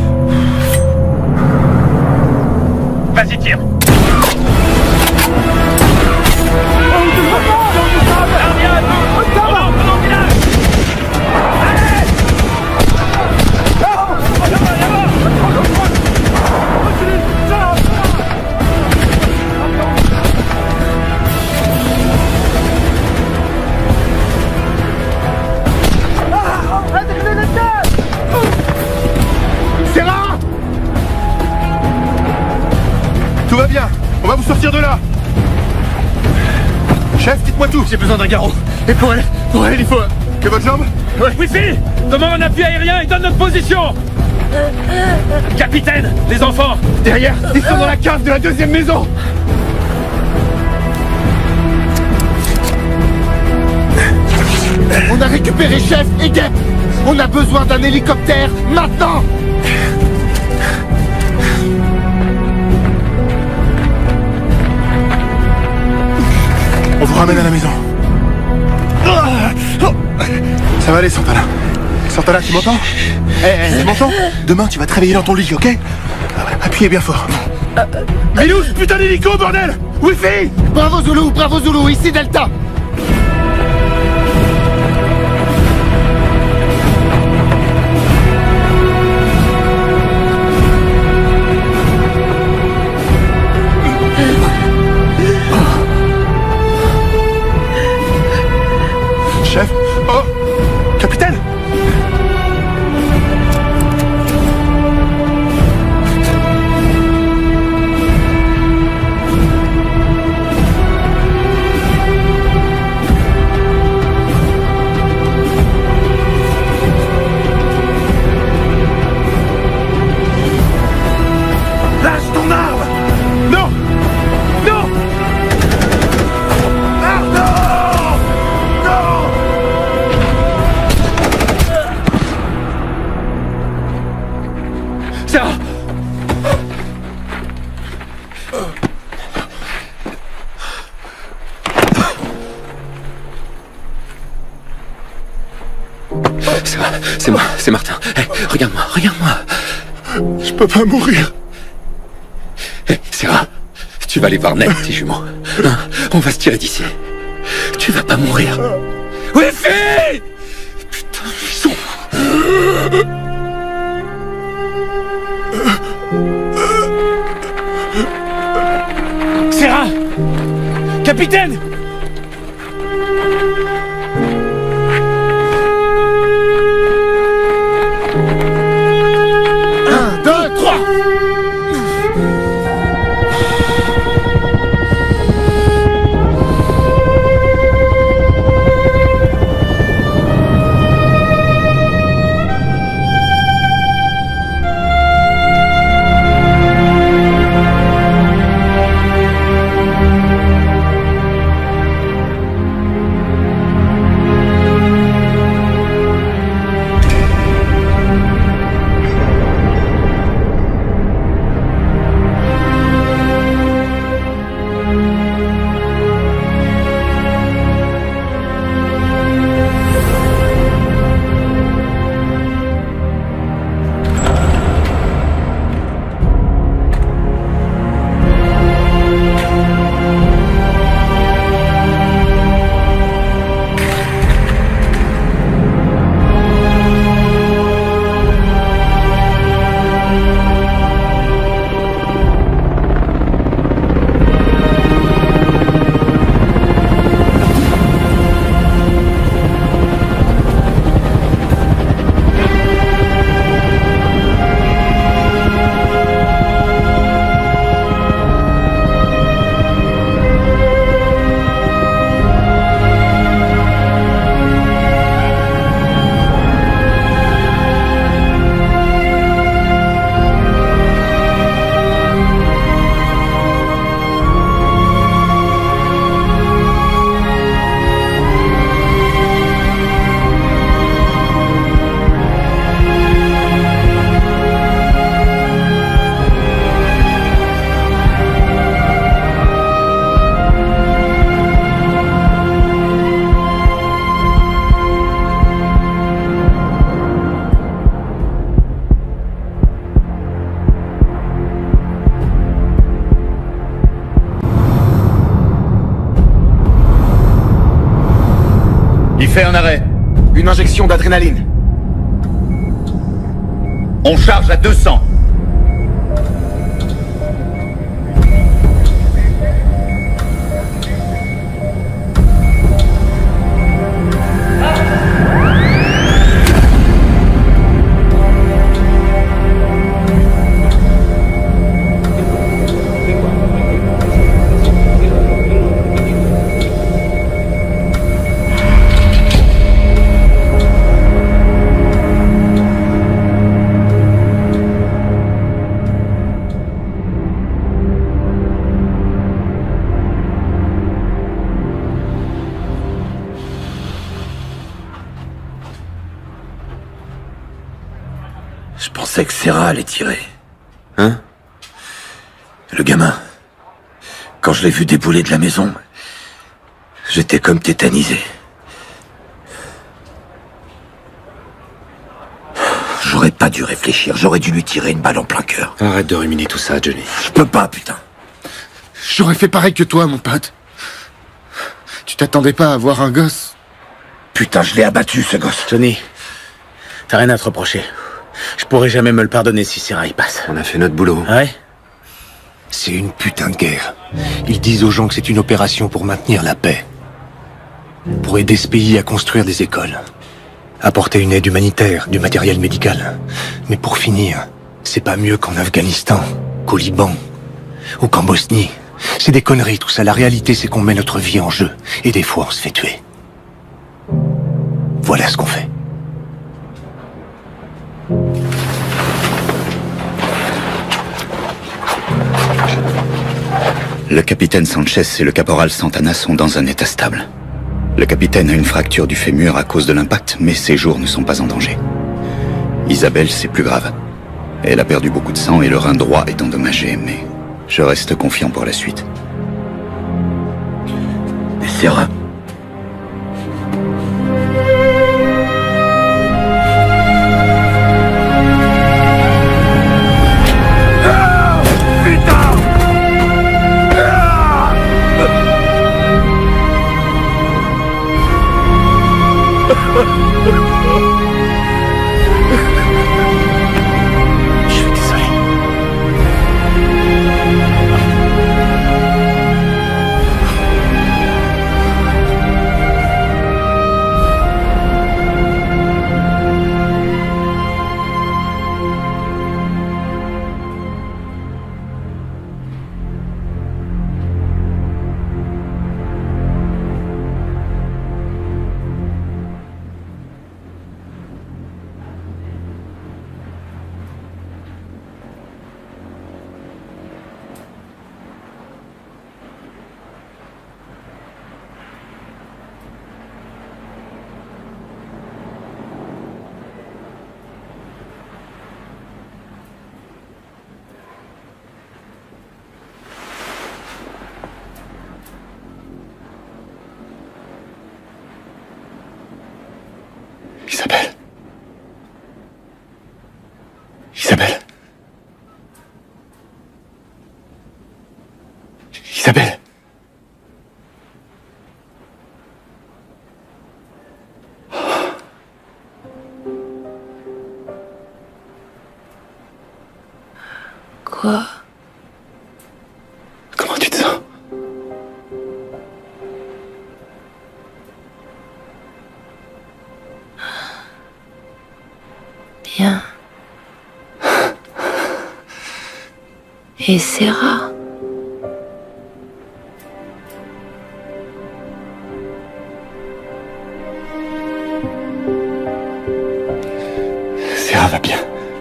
S15: Vas-y, tire.
S12: bien. On va vous sortir de là. Chef, dites-moi tout.
S17: J'ai besoin d'un garrot. Et pour elle, il faut...
S12: Que votre jambe?
S17: Ouais.
S11: Wifi, demande un appui aérien et donne notre position. Capitaine, les enfants.
S17: Derrière, ils sont dans la cave de la deuxième maison.
S7: On a récupéré Chef et Gep. On a besoin d'un hélicoptère maintenant.
S12: On vous ramène à la maison. Ça va aller, Santana. Santana, tu m'entends? Tu m'entends? Demain, tu vas te réveiller dans ton lit, ok? Appuyez bien fort.
S17: Milou, putain d'hélico, bordel! Wifi!
S7: Bravo Zulu, ici Delta.
S12: Chef? Oh! Capitaine?
S17: Lâche ton arme! Non! Non! Ah, non! Non! Sarah!
S10: C'est moi, c'est Martin. Hey, regarde-moi.
S12: Je peux pas mourir.
S10: Hey, Sarah, tu vas aller voir Ned, tes jumeaux. Hein, on va se tirer d'ici. Tu vas pas mourir.
S17: Wifi!
S10: Putain, ils sont...
S17: Sarah! Capitaine! Fait un arrêt. Une injection d'adrénaline. On charge à 200.
S21: pensais que Serra allait tirer. Hein? Le gamin. Quand je l'ai vu débouler de la maison, j'étais comme tétanisé. J'aurais pas dû réfléchir, j'aurais dû lui tirer une balle en plein cœur.
S10: Arrête de ruminer tout ça, Johnny.
S21: Je peux pas, putain.
S12: J'aurais fait pareil que toi, mon pote. Tu t'attendais pas à voir un gosse?
S21: Putain, je l'ai abattu, ce gosse.
S17: Johnny, t'as rien à te reprocher. Je pourrais jamais me le pardonner si Serra y passe.
S10: On a fait notre boulot.
S17: Ouais?
S5: C'est une putain de guerre. Ils disent aux gens que c'est une opération pour maintenir la paix. Pour aider ce pays à construire des écoles. Apporter une aide humanitaire, du matériel médical. Mais pour finir, c'est pas mieux qu'en Afghanistan, qu'au Liban, ou qu'en Bosnie. C'est des conneries tout ça. La réalité, c'est qu'on met notre vie en jeu. Et des fois, on se fait tuer. Voilà ce qu'on fait.
S14: Le capitaine Sanchez et le caporal Santana sont dans un état stable. Le capitaine a une fracture du fémur à cause de l'impact, mais ses jours ne sont pas en danger. Isabelle, c'est plus grave. Elle a perdu beaucoup de sang et le rein droit est endommagé, mais je reste confiant pour la suite.
S21: Et Serra?
S5: Isabelle. Isabelle. Isabelle.
S19: Quoi?
S5: Comment tu te sens?
S19: Bien. Et Serra?
S5: Serra va bien.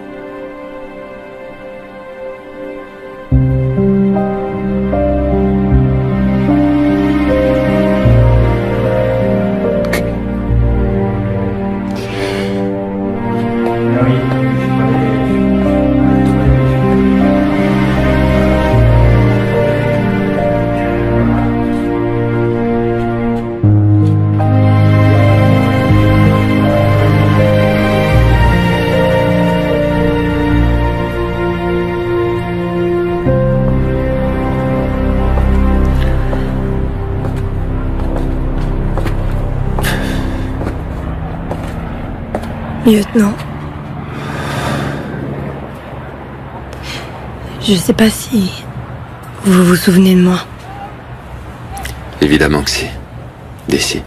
S2: Lieutenant. Je sais pas si vous vous souvenez de moi.
S10: Évidemment que si. D'ici.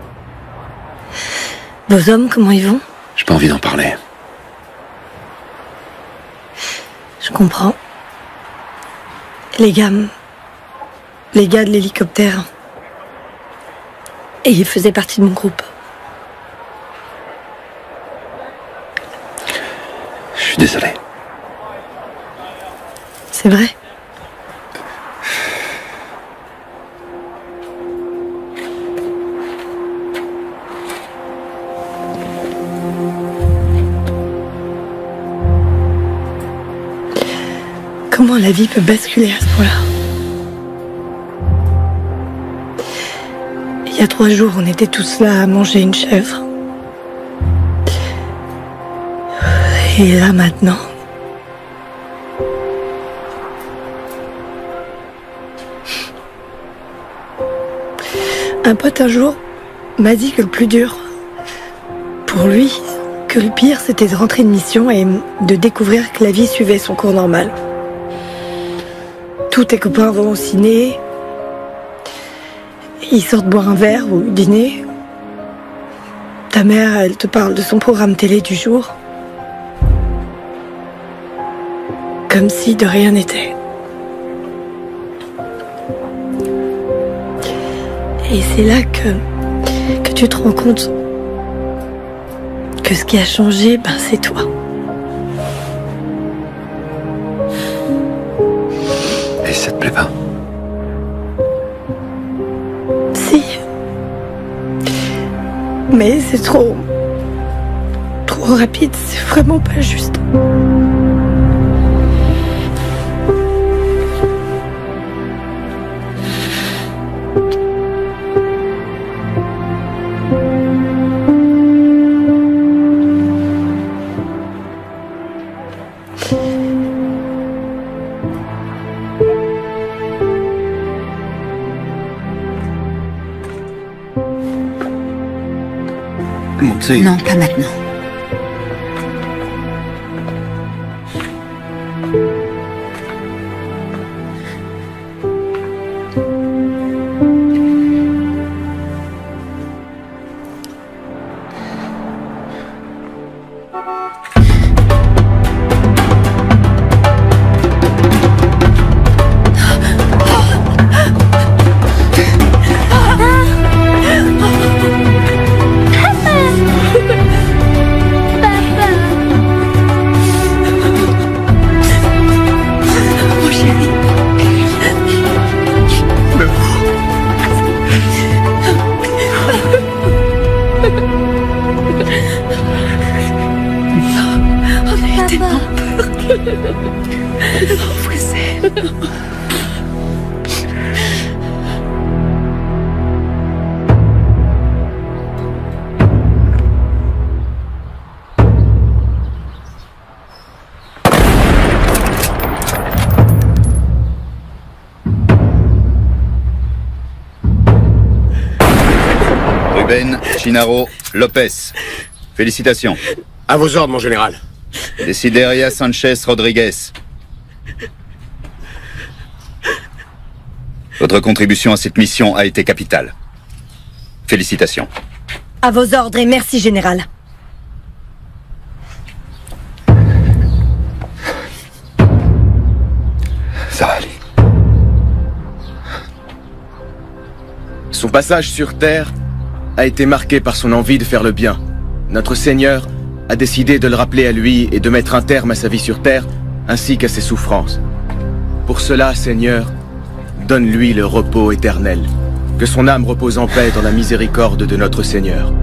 S2: Vos hommes, comment ils vont?
S10: J'ai pas envie d'en parler.
S2: Je comprends. Les gars de l'hélicoptère. Et ils faisaient partie de mon groupe.
S10: Je suis désolé.
S2: C'est vrai?
S19: la vie peut basculer à ce point-là. Il y a 3 jours, on était tous là à manger une chèvre. Et là, maintenant... Un pote, un jour, m'a dit que le plus dur, pour lui, que le pire, c'était de rentrer de mission et de découvrir que la vie suivait son cours normal. Tous tes copains vont au ciné, ils sortent boire un verre ou dîner. Ta mère, elle te parle de son programme télé du jour. Comme si de rien n'était. Et c'est là que tu te rends compte que ce qui a changé, c'est toi.
S14: Et ça te plaît pas?
S19: Si. Mais c'est trop rapide, c'est vraiment pas juste.
S6: Non, pas maintenant.
S14: Ruben Chinaro Lopez. Félicitations.
S7: À vos ordres, mon général.
S14: Desideria Sanchez Rodriguez. Votre contribution à cette mission a été capitale. Félicitations.
S2: À vos ordres et merci, général.
S14: Ça va aller.
S1: Son passage sur Terre a été marqué par son envie de faire le bien. Notre Seigneur a décidé de le rappeler à lui et de mettre un terme à sa vie sur Terre, ainsi qu'à ses souffrances. Pour cela, Seigneur, donne-lui le repos éternel. Que son âme repose en paix dans la miséricorde de notre Seigneur.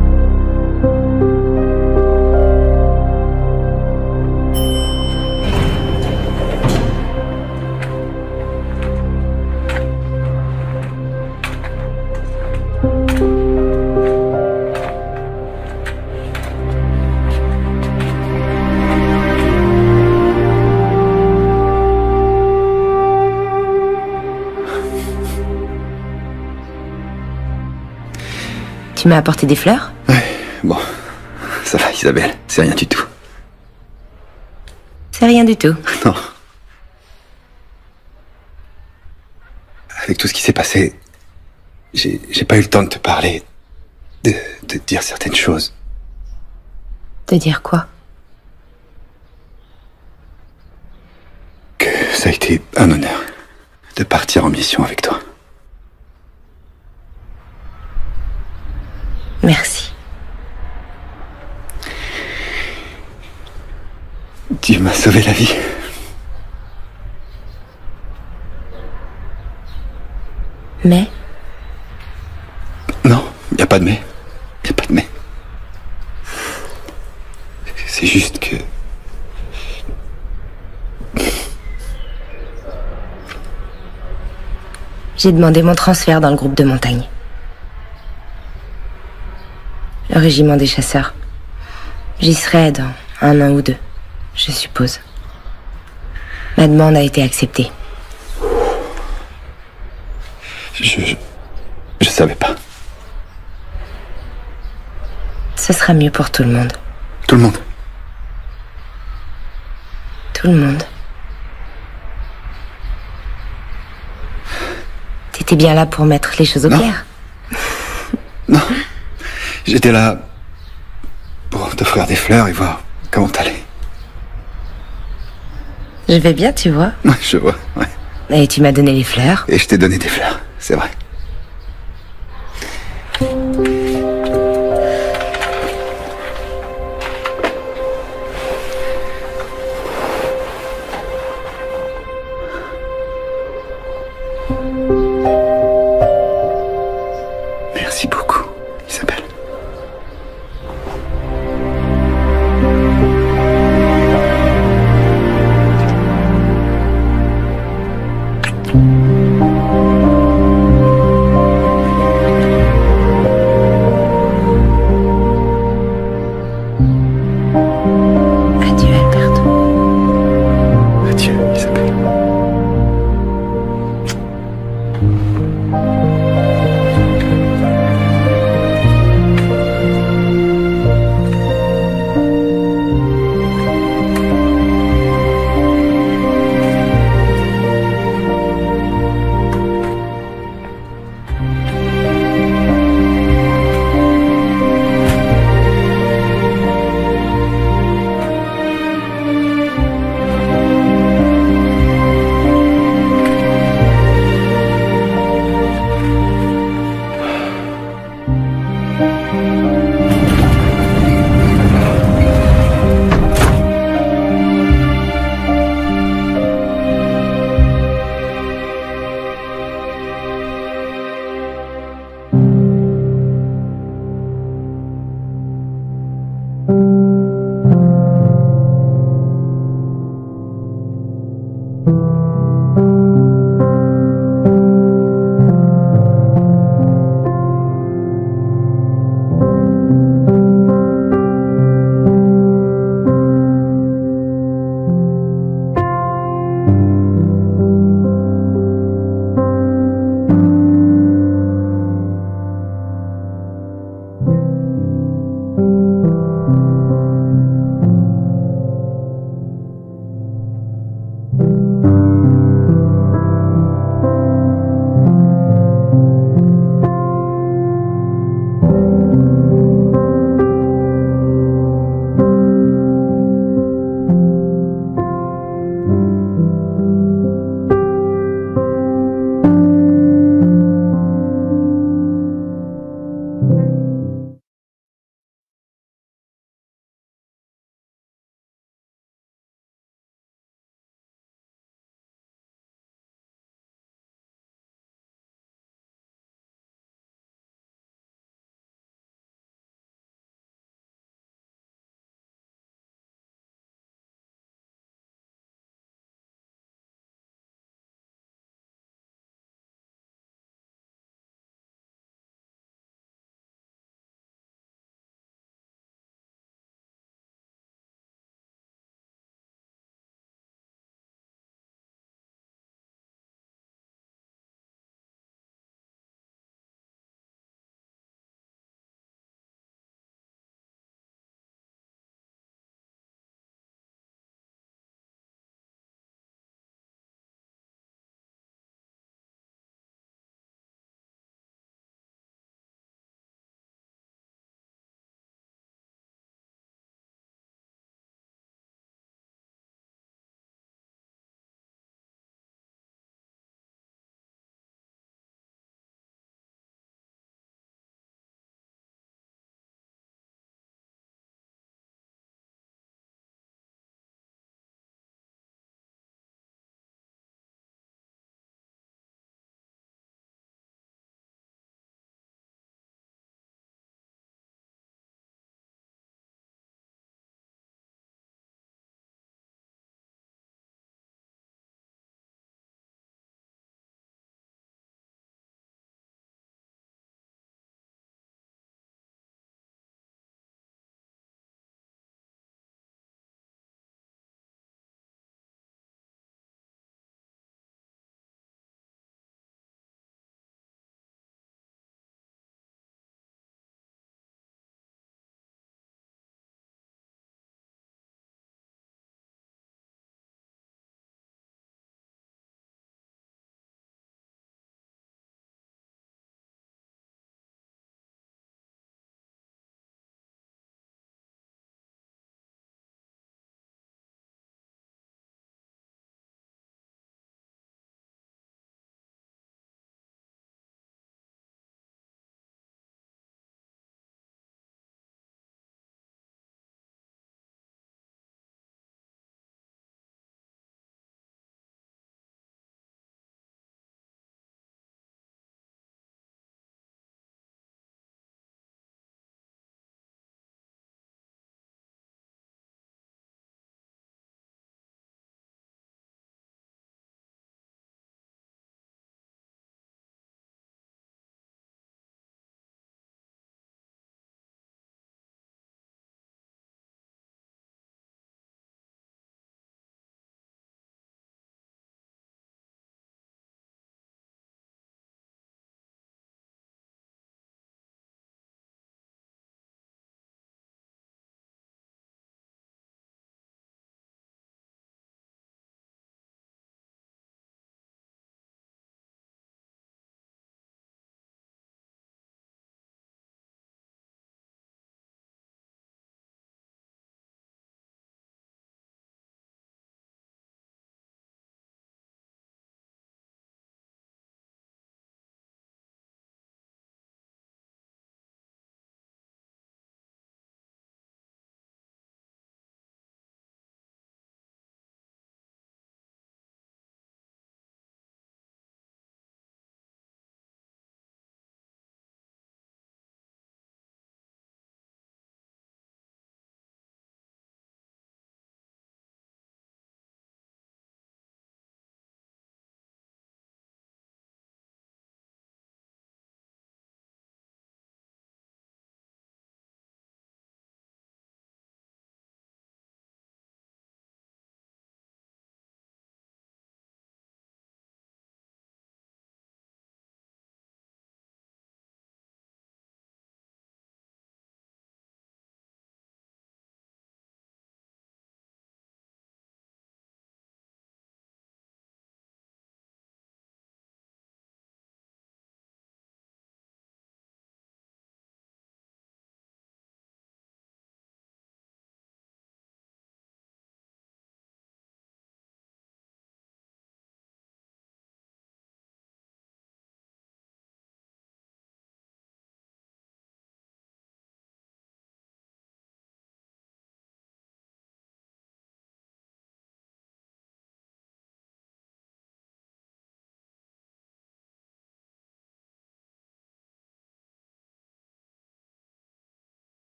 S6: Tu m'as apporté des fleurs?
S14: Ouais, bon. Ça va, Isabelle, c'est rien du tout.
S6: C'est rien du tout.
S14: Non. Avec tout ce qui s'est passé, j'ai pas eu le temps de te parler, de te dire certaines choses.
S6: De dire quoi?
S14: Que ça a été un honneur de partir en mission avec toi.
S6: Merci.
S14: Tu m'as sauvé la vie.
S6: Mais?
S14: Non, y a pas de mais. Y a pas de mais. C'est juste que...
S16: J'ai demandé mon transfert dans le groupe de montagne. Le régiment des chasseurs. J'y serai dans 1 an ou 2, je suppose. Ma demande a été acceptée.
S14: Je savais pas.
S16: Ce sera mieux pour tout le monde.
S14: Tout le monde?
S16: Tout le monde. T'étais bien là pour mettre les choses au clair.
S14: Non. J'étais là pour t'offrir des fleurs et voir comment t'allais.
S16: Je vais bien, tu vois.
S14: Ouais, je vois, ouais.
S16: Et tu m'as donné les fleurs.
S14: Et je t'ai donné des fleurs, c'est vrai.